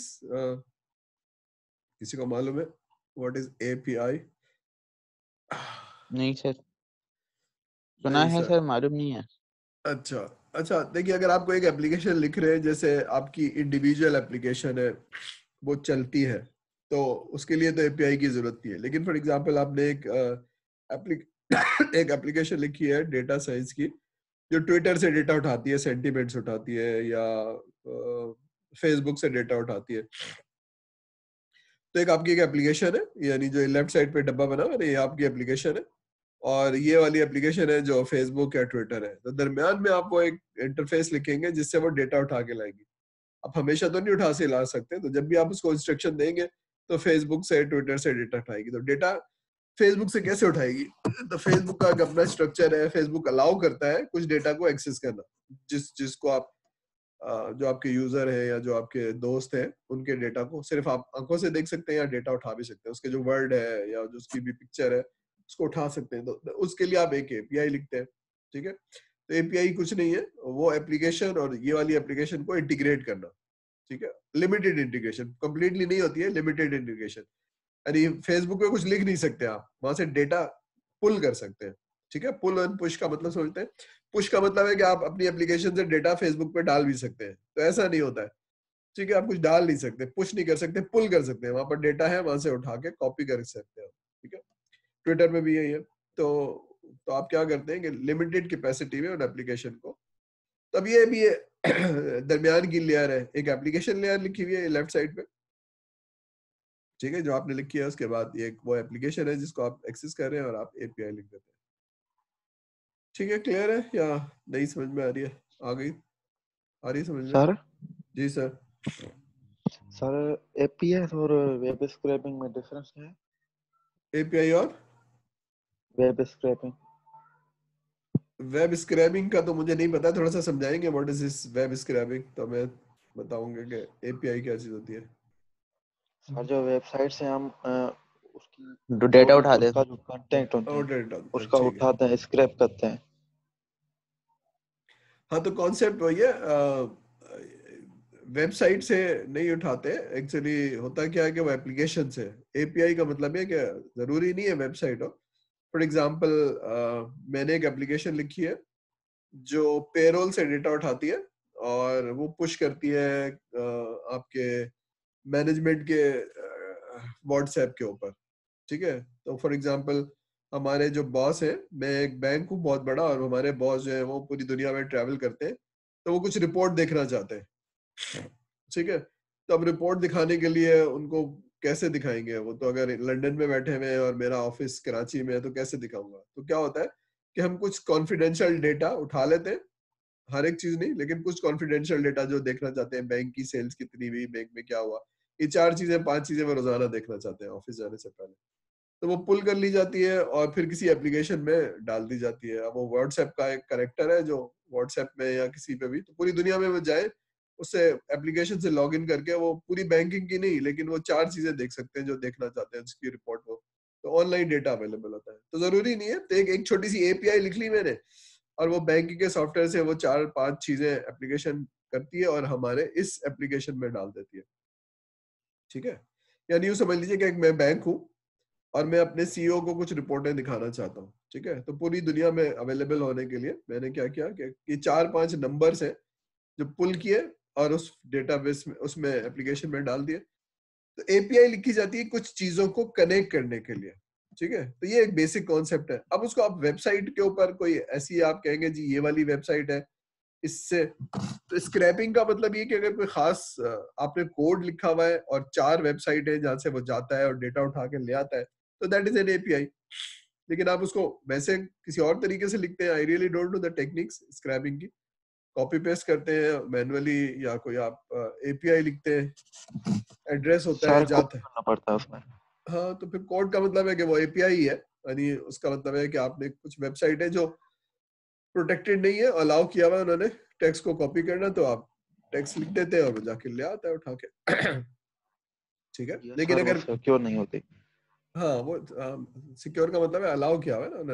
किसी को मालूम है व्हाट इज एपीआई? नहीं सर, सुना नहीं है सर। सर, मालूम नहीं है। अच्छा अच्छा, देखिए अगर आपको एक एप्लीकेशन लिख रहे हैं, जैसे आपकी इंडिविजुअल एप्लीकेशन है, वो चलती है, तो उसके लिए तो एपीआई की जरूरत नहीं है। लेकिन फॉर एग्जांपल आपने एक एप्लीक एक एप्लीकेशन लिखी है डेटा साइंस की, जो ट्विटर से डेटा उठाती है, सेंटीमेंट्स उठाती है, या फेसबुक से डेटा उठाती है, तो एक आपकी एक एप्लीकेशन है, यानी जो लेफ्ट साइड पे डब्बा बना हुआ है, ये आपकी एप्लीकेशन है, और ये वाली एप्लीकेशन है जो फेसबुक या ट्विटर है। तो दरमियान में आप वो एक इंटरफेस लिखेंगे जिससे वो डेटा उठा के लाएंगी। आप हमेशा तो नहीं उठा से ला सकते, तो जब भी आप उसको इंस्ट्रक्शन देंगे तो फेसबुक से, ट्विटर से डेटा उठाएगी। तो डेटा फेसबुक से कैसे उठाएगी? तो फेसबुक का एक अपना स्ट्रक्चर है, फेसबुक अलाउ करता है कुछ डेटा को एक्सेस करना, जिस जिसको आप जो आपके यूजर है या जो आपके दोस्त हैं, उनके डेटा को सिर्फ आप आंखों से देख सकते हैं या डेटा उठा भी सकते हैं। उसके जो वर्ड है या जो उसकी भी पिक्चर है, उसको उठा सकते हैं। तो उसके लिए आप एक एपीआई लिखते हैं, ठीक है? तो एपीआई कुछ नहीं है, वो एप्लीकेशन और ये वाली एप्लीकेशन को इंटीग्रेट करना, ठीक है? लिमिटेड इंटीग्रेशन, कंप्लीटली नहीं होती है, लिमिटेड इंटीग्रेशन। यानी फेसबुक पे कुछ लिख नहीं सकते आप, वहां से डेटा पुल कर सकते हैं, ठीक है? पुल एंड पुश का मतलब समझते हैं? पुश का मतलब है कि आप अपनी एप्लीकेशन से डेटा फेसबुक पे डाल भी सकते हैं, तो ऐसा नहीं होता है, ठीक है? आप कुछ डाल नहीं सकते, पुश नहीं कर सकते, पुल कर सकते हैं। वहां पर डेटा है, वहां से उठा के कॉपी कर सकते हैं, ठीक है? ट्विटर में भी यही है। तो तो आप क्या करते हैं कि लिमिटेड कैपेसिटी में उन एप्लीकेशन को, तब ये भी ये दरमियान की लेयर है, एक एप्लीकेशन लेयर लिखी हुई है लेफ्ट साइड पे, ठीक है, जो आपने लिखी है। उसके बाद ये वो एप्लीकेशन है जिसको आप एक्सेस कर रहे हैं और आप एपीआई लिख देते हैं, ठीक है? क्लियर है या नहीं समझ में आ रही है? आ गई? आ रही है समझ में? सर जी सर। सर एपीएस और वेब स्क्रैपिंग में डिफरेंस है? एपीआई और वेब स्क्रैपिंग, वेब स्क्रैपिंग का तो मुझे नहीं पता, थोड़ा सा समझाएंगे what is this web scraping, तो मैं बताऊंगा कि एपीआई क्या चीज होती है। सर जो वेबसाइट से हम अ, उसकी जो डेटा जो उठाते उसका हैं। जो कंटेंट होता और है डेटा, उसका ठीक है। उठाते हैं, स्क्रैप करते हैं। हाँ, तो कॉन्सेप्ट वही है, वेबसाइट से नहीं उठाते एक्चुअली। होता क्या है कि वो एप्लीकेशन से, एपीआई का मतलब है कि जरूरी नहीं है वेबसाइट हो। फॉर एग्जांपल मैंने एक एप्लीकेशन लिखी है जो पेरोल से डेटा उठाती है और वो पुश करती है uh, आपके मैनेजमेंट के व्हाट्सएप के ऊपर, ठीक है? तो फॉर एग्जांपल हमारे जो बॉस है, मैं एक बैंक हूँ बहुत बड़ा, और हमारे बॉस जो है वो पूरी दुनिया में ट्रैवल करते हैं, तो वो कुछ रिपोर्ट देखना चाहते हैं, ठीक है? तो अब रिपोर्ट दिखाने के लिए उनको कैसे दिखाएंगे? वो तो अगर लंदन में बैठे हुए हैं और मेरा ऑफिस कराची में है, तो कैसे दिखाऊंगा? तो क्या होता है कि हम कुछ कॉन्फिडेंशियल डेटा उठा लेते हैं, हर एक चीज नहीं, लेकिन कुछ कॉन्फिडेंशियल डेटा जो देखना चाहते हैं, बैंक की सेल्स कितनी हुई, बैंक में क्या हुआ, ये चार चीजें पांच चीजें वो रोजाना देखना चाहते हैं ऑफिस जाने से पहले, तो वो पुल कर ली जाती है और फिर किसी एप्लीकेशन में डाल दी जाती है। अब वो व्हाट्सएप का एक करेक्टर है जो व्हाट्सएप में या किसी पे भी, तो पूरी दुनिया में वो जाए, उससे एप्लीकेशन से लॉग इन करके वो पूरी बैंकिंग की नहीं, लेकिन वो चार चीजें देख सकते हैं जो देखना चाहते हैं उसकी रिपोर्ट को। तो ऑनलाइन डेटा अवेलेबल होता है, तो जरूरी नहीं है। तो एक एक छोटी सी एपीआई लिख ली मैंने, और वो बैंकिंग के सॉफ्टवेयर से वो चार पांच चीजें एप्लीकेशन करती है और हमारे इस एप्लीकेशन में डाल देती है, ठीक है? यानी यूं समझ लीजिए कि एक मैं बैंक हूँ और मैं अपने सीईओ को कुछ रिपोर्टें दिखाना चाहता हूँ, ठीक है? तो पूरी दुनिया में अवेलेबल होने के लिए मैंने क्या किया कि ये चार पांच नंबर्स हैं जो पुल किए और उस डेटाबेस में, उसमें एप्लीकेशन में डाल दिए। तो एपीआई लिखी जाती है कुछ चीजों को कनेक्ट करने के लिए, ठीक है? तो ये एक बेसिक कॉन्सेप्ट है। अब उसको आप वेबसाइट के ऊपर कोई ऐसी आप कहेंगे जी ये वाली वेबसाइट है इससे, तो स्क्रैपिंग का मतलब ये कि अगर कोई खास आपने कोड लिखा हुआ है और चार वेबसाइट है जहां से वो जाता है और डेटा उठा के ले आता है, तो दैट इज एन एपीआई। लेकिन आप उसको वैसे किसी और तरीके से लिखते हैं, I really don't know the techniques scraping की, कॉपी पेस्ट करते हैं मैनुअली या कोई आप एपीआई लिखते हैं, एड्रेस होता है सर को जाता है। करना पड़ता है उसमें। हाँ, तो फिर कोड का मतलब है कि वो एपीआई है, यानी उसका मतलब है कि आपने कुछ वेबसाइट है जो प्रोटेक्टेड नहीं है, अलाउ किया हुआ है उन्होंने टेक्स्ट को कॉपी करना, तो आप टेक्स्ट लिख देते हैं और वो जाके ले आता है उठा के ठीक है? लेकिन सर वो अगर सिक्योर नहीं होती। हाँ, वो सिक्योर का मतलब है अलाउ किया हुआ है ना उन्होंने।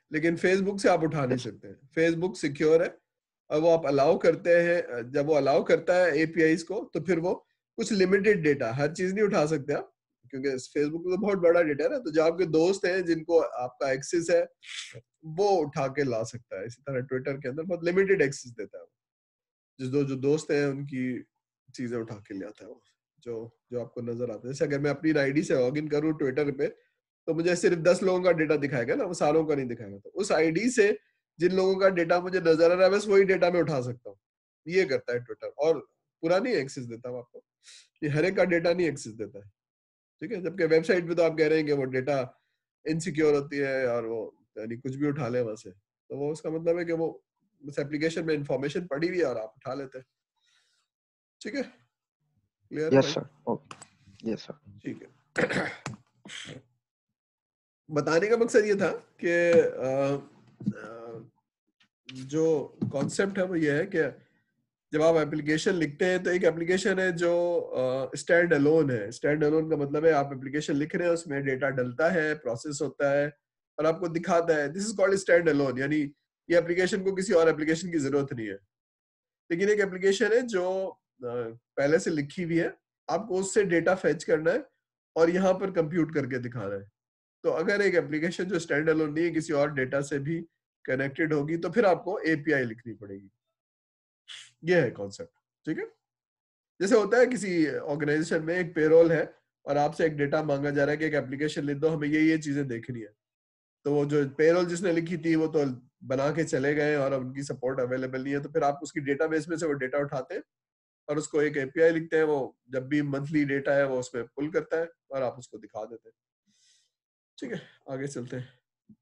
लेकिन फेसबुक से आप उठा नहीं सकते हैं। फेसबुक सिक्योर है और वो आप अलाउ करते हैं, जब वो अलाउ करता है एपीआईज को तो फिर वो कुछ लिमिटेड डेटा, हर चीज नहीं उठा सकते आप, क्योंकि फेसबुक तो बहुत बड़ा डेटा है ना, तो जो आपके दोस्त हैं जिनको आपका एक्सेस है वो उठा के ला सकता है। इसी तरह ट्विटर के अंदर बहुत लिमिटेड एक्सेस देता है, जिस दो जो दोस्त हैं उनकी चीजें उठा के ले आता है वो, जो जो आपको नजर आता है। जैसे अगर मैं अपनी आईडी से लॉग इन करूँ ट्विटर पे तो मुझे सिर्फ दस लोगों का डेटा दिखाएगा ना, वो सारों का नहीं दिखाएगा। तो उस आईडी से जिन लोगों का डेटा मुझे नजर आ रहा है बस वही डेटा मैं उठा सकता हूँ, ये करता है ट्विटर। और पूरा नहीं एक्सेस देता हूँ आपको, ये हर एक का डेटा नहीं एक्सेस देता है, ठीक है। जबकि वेबसाइट पे तो आप कह रहे हैं कि वो डेटा इनसिक्योर होती है और वो यानी कुछ भी उठा ले वहां से, तो वो उसका मतलब है कि वो उस एप्लीकेशन में इंफॉर्मेशन पड़ी हुई है और आप उठा लेते हैं, ठीक है। क्लियर है यस भाई? Sir, okay, yes sir. ठीक है। बताने का मकसद ये था कि अ, अ, जो कॉन्सेप्ट है वो ये है कि जब आप एप्लीकेशन लिखते हैं तो एक एप्लीकेशन है जो स्टैंड अलोन है। स्टैंड अलोन का मतलब है आप एप्लीकेशन लिख रहे हैं, उसमें डेटा डलता है, प्रोसेस होता है और आपको दिखाता है। This is called stand alone, यानी ये एप्लीकेशन को किसी और एप्लीकेशन की जरूरत नहीं है। लेकिन एक एप्लीकेशन है जो अ, पहले से लिखी हुई है, आपको उससे डेटा फेच करना है और यहाँ पर कंप्यूट करके दिखाना है। तो अगर एक एप्लीकेशन जो स्टैंड अलोन नहीं है, किसी और डेटा से भी कनेक्टेड होगी, तो फिर आपको एपीआई लिखनी पड़ेगी। ये है कॉन्सेप्ट, ठीक है। जैसे होता है किसी ऑर्गेनाइजेशन में एक पेरोल है और आपसे एक डेटा मांगा जा रहा है कि एक एप्लीकेशन लिख दो, हमें ये ये चीजें देखनी है। तो वो जो पेरोल जिसने लिखी थी वो तो बना के चले गए और अब उनकी सपोर्ट अवेलेबल नहीं है, तो फिर आप उसकी डेटाबेस में से वो डेटा उठाते हैं और उसको एक एपीआई लिखते हैं। वो जब भी मंथली डेटा है वो उसमें पुल करता है और आप उसको दिखा देते हैं, ठीक है। आगे चलते हैं।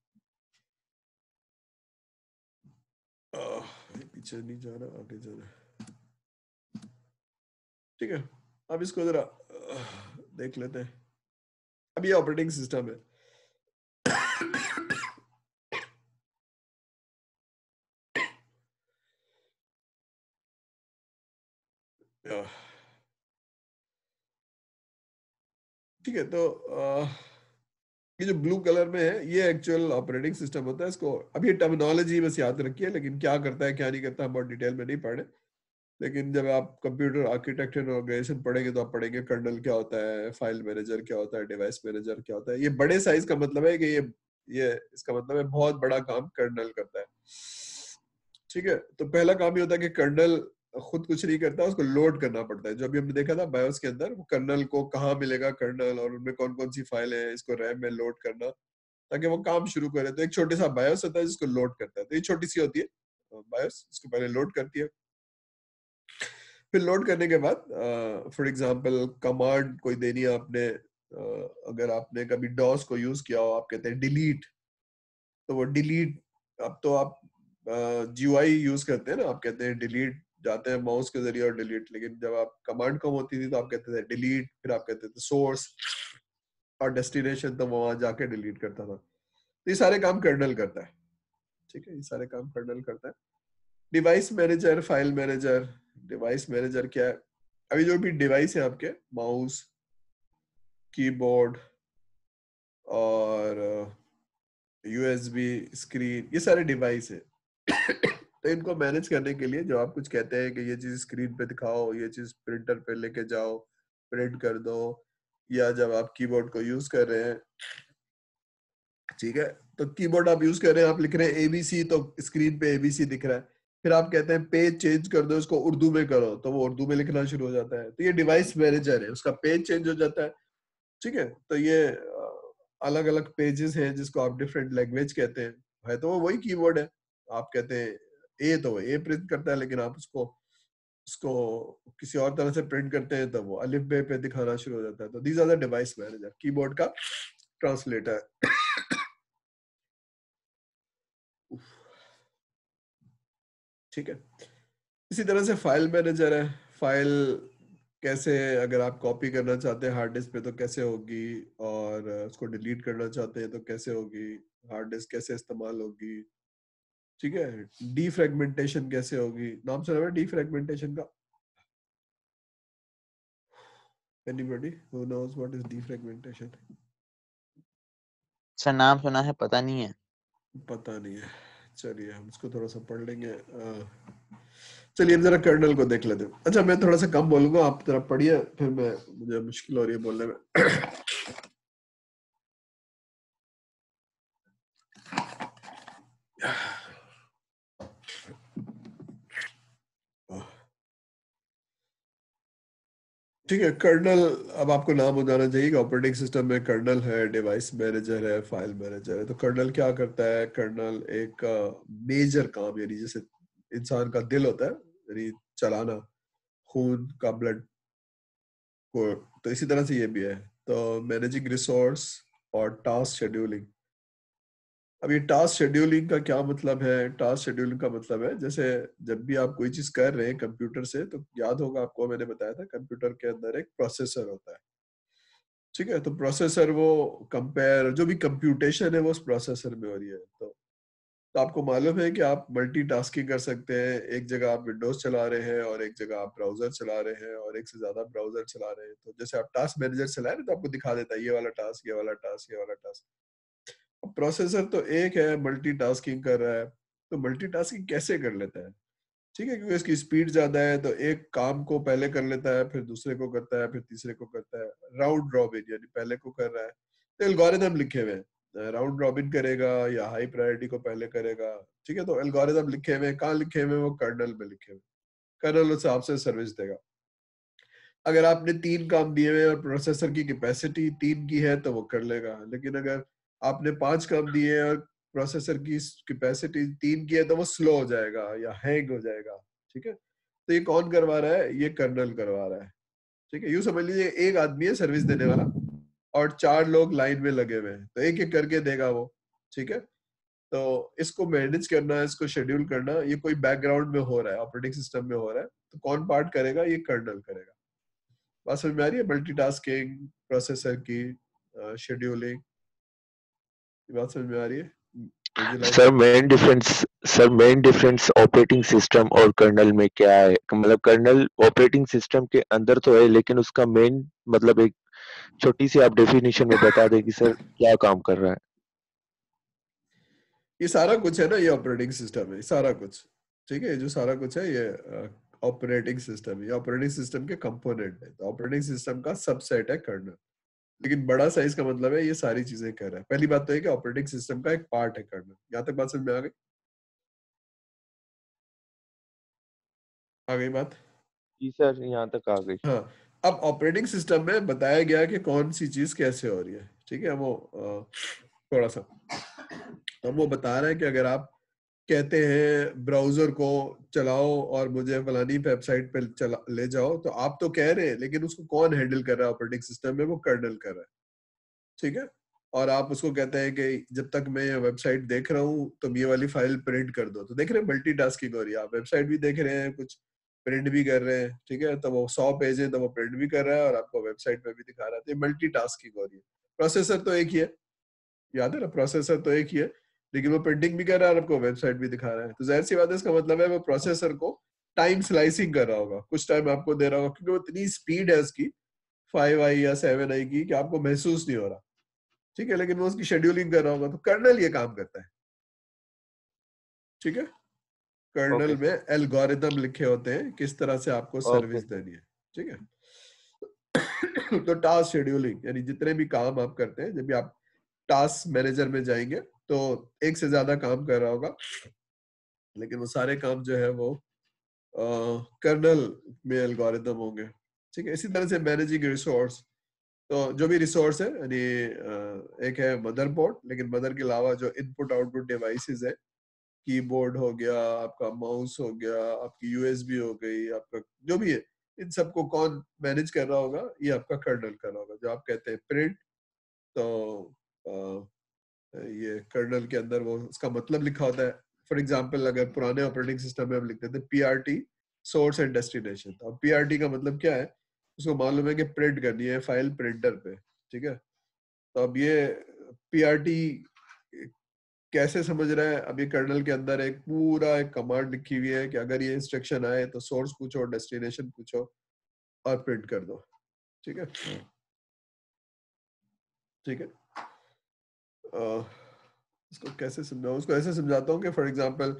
आह, पीछे नहीं जाना, आगे जाना, ठीक है। अब इसको जरा आह, देख लेते हैं। अब ये ऑपरेटिंग सिस्टम है। आह, ठीक है। तो आह, ये जो ब्लू कलर में है ये एक्चुअल ऑपरेटिंग सिस्टम होता है। इसको अब ये टर्मिनोलॉजी बस याद रखिए, लेकिन क्या करता है क्या नहीं करता हम बहुत डिटेल में नहीं पढ़े। लेकिन जब आप कंप्यूटर आर्किटेक्चर एंड ऑर्गेनाइजेशन पढ़ेंगे तो आप पढ़ेंगे कर्नल क्या होता है, फाइल मैनेजर क्या होता है, डिवाइस मैनेजर क्या होता है। ये बड़े साइज का मतलब है कि ये ये इसका मतलब है बहुत बड़ा काम कर्नल करता है, ठीक है। तो पहला काम ये होता है कि कर्नल खुद कुछ नहीं करता, उसको लोड करना पड़ता है। जो अभी हमने देखा था बायोस के अंदर, वो कर्नल को कहाँ मिलेगा कर्नल और उनमें कौन कौन सी फाइल है, इसको रैम में लोड करना ताकि वो काम शुरू करे। तो एक छोटे सा बायोस होता है जिसको लोड करता है, तो ये छोटी सी होती है बायोस, इसको पहले लोड करती है। फिर लोड करने के बाद फॉर एग्जांपल कमांड कोई देनी है आपने, uh, अगर आपने कभी डॉस को यूज किया हो, आप कहते हैं डिलीट, तो वो डिलीट, अब तो आप जीयूआई यूज करते हैं ना, आप कहते हैं डिलीट, जाते हैं माउस के जरिए और डिलीट। लेकिन जब आप कमांड कम होती थी तो आप कहते थे डिलीट, फिर आप कहते थे सोर्स और डेस्टिनेशन, तो वो वहां जाके डिलीट करता था। तो ये सारे काम कर्नल करता है, ठीक है। ये सारे काम कर्नल करता है। Device manager, file manager. Device manager क्या है? अभी जो भी डिवाइस है आपके, माउस, कीबोर्ड और यूएसबी, स्क्रीन, ये सारे डिवाइस है। तो इनको मैनेज करने के लिए जो आप कुछ कहते हैं कि ये चीज स्क्रीन पे दिखाओ, ये चीज प्रिंटर पे लेके जाओ, प्रिंट कर दो, या जब आप कीबोर्ड को यूज कर रहे हैं, ठीक है, तो कीबोर्ड आप यूज कर रहे हैं, आप लिख रहे हैं एबीसी, तो स्क्रीन पे एबीसी दिख रहा है। फिर आप कहते हैं पेज चेंज कर दो, इसको उर्दू में करो, तो वो उर्दू में लिखना शुरू हो जाता है। तो ये डिवाइस मैनेजर है, उसका पेज चेंज हो जाता है, ठीक है। तो ये अलग अलग पेजेस हैं जिसको आप डिफरेंट लैंग्वेज कहते हैं, है तो वो वही कीवर्ड है। आप कहते हैं ए, तो वो ए प्रिंट करता है, लेकिन आप उसको उसको किसी और तरह से प्रिंट करते हैं तो वो अलिफ बे पे दिखाना शुरू हो जाता है। तो these are the device manager, keyboard का ट्रांसलेटर। ठीक है। इसी तरह से फाइल मैनेजर है। फाइल कैसे, अगर आप कॉपी करना चाहते हैं हार्ड डिस्क पे तो कैसे होगी, और उसको डिलीट करना चाहते हैं तो कैसे होगी, हार्ड डिस्क कैसे इस्तेमाल होगी, ठीक है। डीफ्रेगमेंटेशन कैसे होगी, नाम सुना है डीफ्रेगमेंटेशन का? Anybody who knows what is defragmentation? Sir नाम सुना है, पता नहीं है। पता नहीं है, चलिए हम इसको थोड़ा सा पढ़ लेंगे। चलिए हम जरा कर्नल को देख लेते हैं। अच्छा मैं थोड़ा सा कम बोलूंगा, आप जरा पढ़िए, फिर मैं मुझे मुश्किल हो रही है बोलने में। ठीक है, कर्नल, अब आपको नाम हो जाना चाहिए कि ऑपरेटिंग सिस्टम में कर्नल है, डिवाइस मैनेजर है, फाइल मैनेजर है। तो कर्नल क्या करता है? कर्नल एक मेजर काम, यानी जैसे इंसान का दिल होता है, यानी चलाना खून का, ब्लड को, तो इसी तरह से ये भी है। तो मैनेजिंग रिसोर्स और टास्क शेड्यूलिंग। अब ये टास्क शेड्यूलिंग का क्या मतलब है? टास्क शेड्यूलिंग का मतलब है जैसे जब भी आप कोई चीज कर रहे हैं कंप्यूटर से, तो याद होगा आपको, मैंने बताया था कंप्यूटर के अंदर एक प्रोसेसर होता है। ठीक है, तो प्रोसेसर वो कंपेयर, जो भी कंप्यूटेशन है वो उस प्रोसेसर में हो रही है। तो तो आपको मालूम है कि आप मल्टीटास्किंग कर सकते हैं। एक जगह आप विंडोज चला रहे हैं और एक जगह आप ब्राउजर चला रहे हैं और एक से ज्यादा ब्राउजर चला रहे हैं। तो जैसे आप टास्क मैनेजर चला रहे हैं तो आपको दिखा देता है ये वाला टास्क, ये वाला टास्क, ये वाला टास्क। प्रोसेसर तो एक है, मल्टीटास्किंग कर रहा है। तो मल्टीटास्किंग कैसे कर लेता है? ठीक है, क्योंकि इसकी स्पीड ज्यादा है, तो एक काम को पहले कर लेता है, फिर दूसरे को करता है, फिर तीसरे को करता है। राउंड रॉबिन, यानी पहले को कर रहा है। तो एल्गोरिदम लिखे हुए हैं, राउंड रॉबिन करेगा या हाई प्रायोरिटी को पहले करेगा। ठीक है, तो एल्गोरिदम लिखे हुए हैं, कहाँ लिखे हुए हैं? वो कर्नल में लिखे हुए। कर्नल उस हिसाब से सर्विस देगा। अगर आपने तीन काम दिए हुए और प्रोसेसर की कैपेसिटी तीन की है तो वो कर लेगा। लेकिन अगर आपने पांच काम दिए और प्रोसेसर की कैपेसिटी तीन की है तो वो स्लो हो जाएगा या हैंग हो जाएगा। ठीक है, तो ये कौन करवा रहा है? ये कर्नल करवा रहा है। ठीक है, यूं समझ लीजिए एक आदमी है सर्विस देने वाला और चार लोग लाइन में लगे हुए हैं, तो एक एक करके देगा वो। ठीक है, तो इसको मैनेज करना, इसको शेड्यूल करना, ये कोई बैकग्राउंड में हो रहा है, ऑपरेटिंग सिस्टम में हो रहा है। तो कौन पार्ट करेगा? ये कर्नल करेगा। बात समझ में आ रही है? मल्टीटास्किंग, प्रोसेसर की शेड्यूलिंग, बात समझ में आ रही है? विजुलाइज सर कर। Main difference sir main difference operating system और कर्नल में क्या है? मतलब कर्नल ऑपरेटिंग सिस्टम के अंदर तो है, लेकिन उसका मेन मतलब एक छोटी सी आप डेफिनेशन में बता दें कि सर क्या काम कर रहा है। ये सारा कुछ है ना, ये ऑपरेटिंग सिस्टम है, सारा कुछ। ठीक है, जो सारा कुछ है ये ऑपरेटिंग सिस्टम, ये ऑपरेटिंग सिस्टम के कंपोनेंट है। तो ऑपरेटिंग सिस्टम का सबसेट है कर्नल। लेकिन बड़ा साइज का मतलब है ये सारी चीजें कर रहा है। पहली बात तो है कि ऑपरेटिंग सिस्टम का एक पार्ट है कर्नल। यहाँ तक बात समझ में आ गई? आ गई बात? जी सर, यहाँ तक आ गई। हाँ, अब ऑपरेटिंग सिस्टम में बताया गया कि कौन सी चीज कैसे हो रही है। ठीक है, वो अ, थोड़ा सा तो वो बता रहा है कि अगर आप कहते हैं ब्राउजर को चलाओ और मुझे फलानी वेबसाइट पे चला ले जाओ, तो आप तो कह रहे हैं, लेकिन उसको कौन हैंडल कर रहा है ऑपरेटिंग सिस्टम में? वो कर्नल कर रहा है। ठीक है, और आप उसको कहते हैं कि जब तक मैं ये वेबसाइट देख रहा हूँ तुम ये वाली फाइल प्रिंट कर दो। तो देख रहे हैं मल्टीटास्किंग हो रही है, आप वेबसाइट भी देख रहे हैं, कुछ प्रिंट भी कर रहे हैं। ठीक है, तो वो सौ पेज है तो वो प्रिंट भी कर रहा है और आपको वेबसाइट पे भी दिखा रहा है। तो मल्टीटास्किंग हो रही है। प्रोसेसर तो एक ही है, याद है ना, प्रोसेसर तो एक ही है, लेकिन वो प्रिंटिंग भी कर रहा है और आपको वेबसाइट भी दिखा रहा है। तो जाहिर सी बात है, इसका मतलब है वो प्रोसेसर को टाइम स्लाइसिंग कर रहा होगा, कुछ टाइम आपको दे रहा होगा, क्योंकि वो इतनी स्पीड है उसकी फाइव आई या सेवन आई की कि आपको महसूस नहीं हो रहा। ठीक है, लेकिन वो उसकी शेड्यूलिंग कर रहा होगा। तो कर्नल ये काम करता है। ठीक है, ओके कर्नल में सर। एल्गोरिदम लिखे होते हैं किस तरह से आपको ओके सर्विस सर। देनी है। ठीक है, तो टास्क शेड्यूलिंग यानी जितने भी काम आप करते हैं, जब भी आप टास्क मैनेजर में जाएंगे तो एक से ज्यादा काम कर रहा होगा, लेकिन वो सारे काम जो है वो कर्नल में एल्गोरिदम होंगे। ठीक है, इसी तरह से मैनेजिंग रिसोर्स, तो जो भी रिसोर्स है, यानी अ, एक है मदरबोर्ड, लेकिन मदर के अलावा जो इनपुट आउटपुट डिवाइसेस है, कीबोर्ड हो गया, आपका माउस हो गया, आपकी यूएसबी हो गई, आपका जो भी है, इन सबको कौन मैनेज कर रहा होगा? ये आपका कर्नल कर रहा होगा। जो आप कहते हैं प्रिंट, तो अ, ये कर्नल के अंदर वो उसका मतलब लिखा होता है। फॉर एग्जांपल अगर पुराने ऑपरेटिंग सिस्टम में हम लिखते थे पीआरटी, सोर्स एंड डेस्टिनेशन। तो अब पीआरटी का मतलब क्या है? उसको मालूम है कि प्रिंट करनी है फाइल प्रिंटर पे। ठीक है, तो अब ये पीआरटी कैसे समझ रहा है? अभी कर्नल के अंदर एक पूरा एक कमांड लिखी हुई है कि अगर ये इंस्ट्रक्शन आए तो सोर्स पूछो, डेस्टिनेशन पूछो और प्रिंट कर दो। ठीक है, ठीक है। इसको कैसे समझाऊं? उसको ऐसे समझाता हूँ कि फॉर एग्जांपल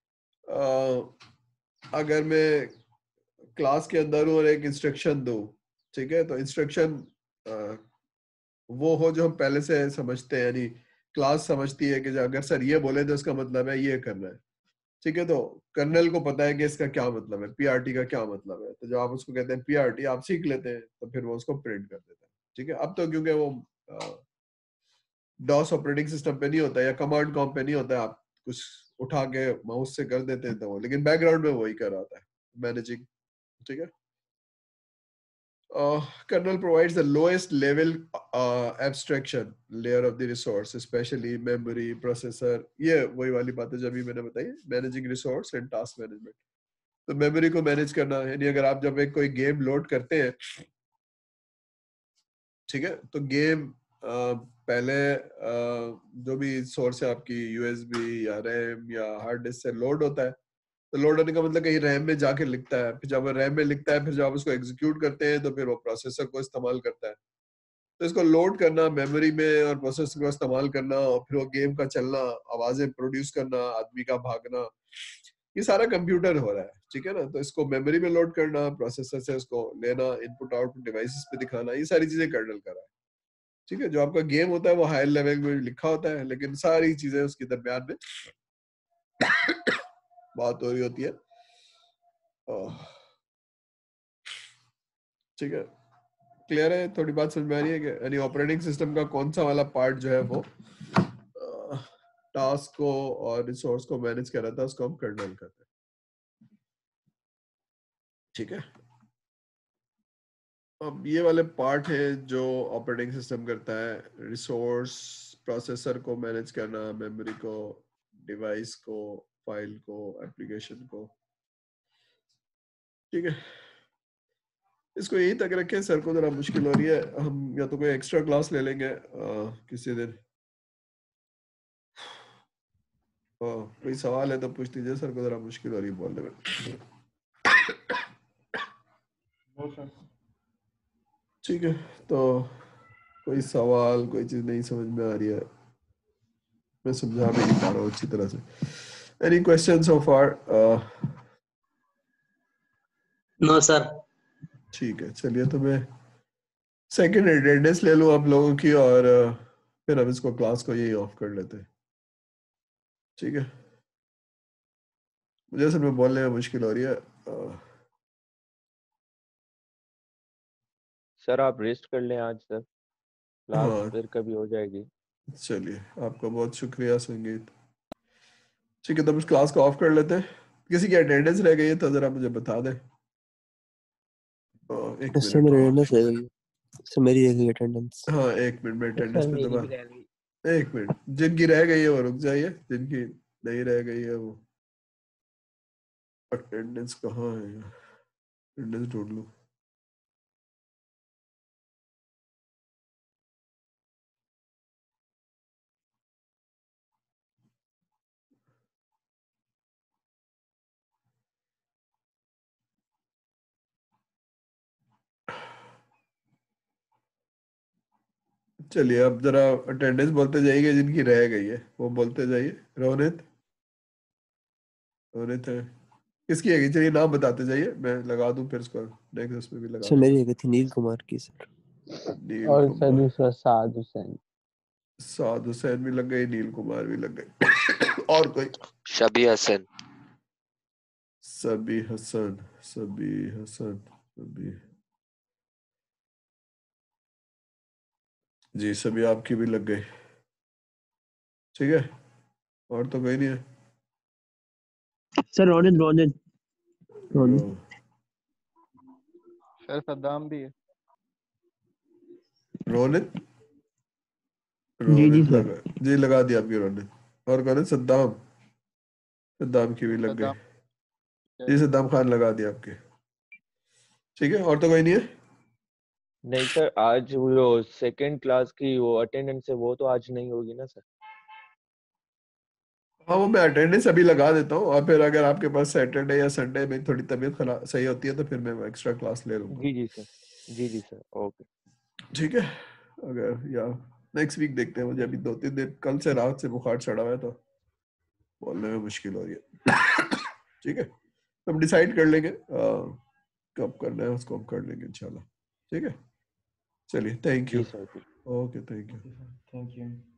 अगर मैं क्लास के अंदर हूँ और एक इंस्ट्रक्शन दूं, ठीक है, तो इंस्ट्रक्शन वो हो जो हम पहले से समझते हैं, यानी क्लास समझती है कि जो अगर सर ये बोले तो इसका मतलब है ये करना है, ठीक है, तो कर्नल को पता है कि इसका क्या मतलब है, पीआरटी का क्या मतलब है, तो जब आप उसको कहते हैं पीआरटी, आप सीख लेते हैं, तो फिर वो उसको प्रिंट कर देता है, ठीक है। अब तो क्योंकि वो डॉस ऑपरेटिंग सिस्टम पे नहीं होता या कमांड कॉम पे नहीं होता, आप कुछ उठा के माउस से कर देते हैं, तो वो लेकिन बैकग्राउंड में वही कर रहा था, मैनेजिंग, ठीक है। Uh, kernel provides the lowest level uh, abstraction layer of the resource, especially memory, processor. ये वही वाली बात है जो अभी मैंने बताई, managing resource and task management. तो मेमोरी को मैनेज करना, यानी अगर आप जब एक कोई गेम लोड करते हैं, ठीक है, तो गेम पहले uh, जो भी सोर्स है आपकी यूएसबी या रैम या हार्ड डिस्क से लोड होता है, तो लोड होने का मतलब कहीं रैम में जाके लिखता है, फिर जब वो रैम में लिखता है, फिर जब आप उसको एग्जीक्यूट करते हैं तो फिर वो प्रोसेसर को इस्तेमाल करता है। तो इसको लोड करना मेमोरी में और प्रोसेसर को इस्तेमाल करना और फिर वो गेम का चलना, आवाजें प्रोड्यूस करना, आदमी का भागना, ये सारा कंप्यूटर हो रहा है, ठीक है ना। तो इसको मेमोरी में लोड करना, प्रोसेसर से उसको लेना, इनपुट आउटपुट डिवाइसेस पे दिखाना, ये सारी चीजें कर्नल कर रहा है, ठीक है। जो आपका गेम होता है वो हायर लेवल में लिखा होता है, लेकिन सारी चीजें उसके दरमियान में बात हो रही होती है, ठीक है। क्लियर है? थोड़ी बात समझ में आ रही है कि यानी ऑपरेटिंग सिस्टम का कौन सा वाला पार्ट जो है वो टास्क को और रिसोर्स को मैनेज कर रहा था, उसको हम कर्नल कहते हैं, ठीक है। अब ये वाले पार्ट है जो ऑपरेटिंग सिस्टम करता है, रिसोर्स, प्रोसेसर को मैनेज करना, मेमोरी को, डिवाइस को, फाइल को, एप्लीकेशन को, ठीक है। इसको यही तक रखें, सर को जरा मुश्किल हो रही है, हम या तो कोई एक्स्ट्रा क्लास ले लेंगे आ, किसी दिन। आ, कोई सवाल है तो पूछ दीजिए, सर को जरा मुश्किल हो रही है बोलने में। ठीक है, तो कोई सवाल, कोई चीज नहीं समझ में आ रही है, मैं समझा भी नहीं पा रहा हूँ अच्छी तरह से। Any question so far? No sir. ठीक है, चलिए, तो मैं सेकंड अटेंडेंस ले लूँ आप लोगों की और uh, फिर हम इसको क्लास को यही ऑफ कर लेते हैं, ठीक है। मुझे असल में बोलने में मुश्किल हो रही है। uh, सर आप रेस्ट कर लें आज सर, क्लास हाँ फिर कभी हो जाएगी। चलिए, आपका बहुत शुक्रिया संगीत। ठीक है, तो हम इस क्लास को ऑफ कर लेते हैं। किसी की अटेंडेंस रह गई है तो जरा मुझे बता दें। uh, एक सर मिनट, मेरी अटेंडेंस रह गई सर, मेरी रह गई अटेंडेंस। हाँ एक मिनट में अटेंडेंस सर पे मेरी दबा, भी रह गई। एक मिनट, जिनकी रह गई है वो रुक जाइए, जिनकी नहीं रह गई है वो, अटेंडेंस कहाँ है, अटेंडेंस ढूंढ लूं। चलिए, अब जरा अटेंडेंस बोलते जाइए, जिनकी रह गई है वो बोलते जाइए। रोनित, रोनित है, किसकी है? चलिए नाम बताते जाइए, मैं लगा दूं फिर इसको नेक्स्ट उसमें भी लगा सर दूंगा। मेरी रह गई थी नील कुमार की सर। नील और सर कुमार, दूसरा साद हुसैन। साद हुसैन भी लग गई, नील कुमार भी लग गई। और कोई? शबी हसन। सबी हसन, सबी हसन, सबी, जी सभी आपकी भी लग गई, ठीक है। और तो कोई नहीं है? सर रोनित रोनित रोनित रो- सर सद्दाम भी है। रोनित, जी जी रोनित सर। लगा, जी लगा दिया आपकी रोनित। और कौन है? सद्दाम, सद्दाम की भी लग गई, सद्दाम जी सद्दाम खान लगा दिया आपके, ठीक है। और तो कोई नहीं है? नहीं सर, आज वो सेकंड क्लास की वो अटेंडेंस है वो तो आज नहीं होगी ना सर। हाँ, वो मैं अटेंडेंस अभी लगा देता हूँ, और फिर अगर आपके पास सैटरडे या संडे में थोड़ी तबीयत खराब सही होती है तो फिर मैं एक्स्ट्रा क्लास ले लूंगा, जी जी सर, जी जी सर, ओके। ठीक है। अगर या नेक्स्ट वीक देखते हैं। मुझे अभी दो तीन दिन कल से रात से बुखार चढ़ा हुआ है तो बोलने में मुश्किल हो रही है। ठीक है, हम डिसाइड कर लेंगे आ, कब करना है उसको हम कर लेंगे इंशाल्लाह। ठीक है, चलिए, थैंक यू। जी sir. Okay, thank you. Thank you.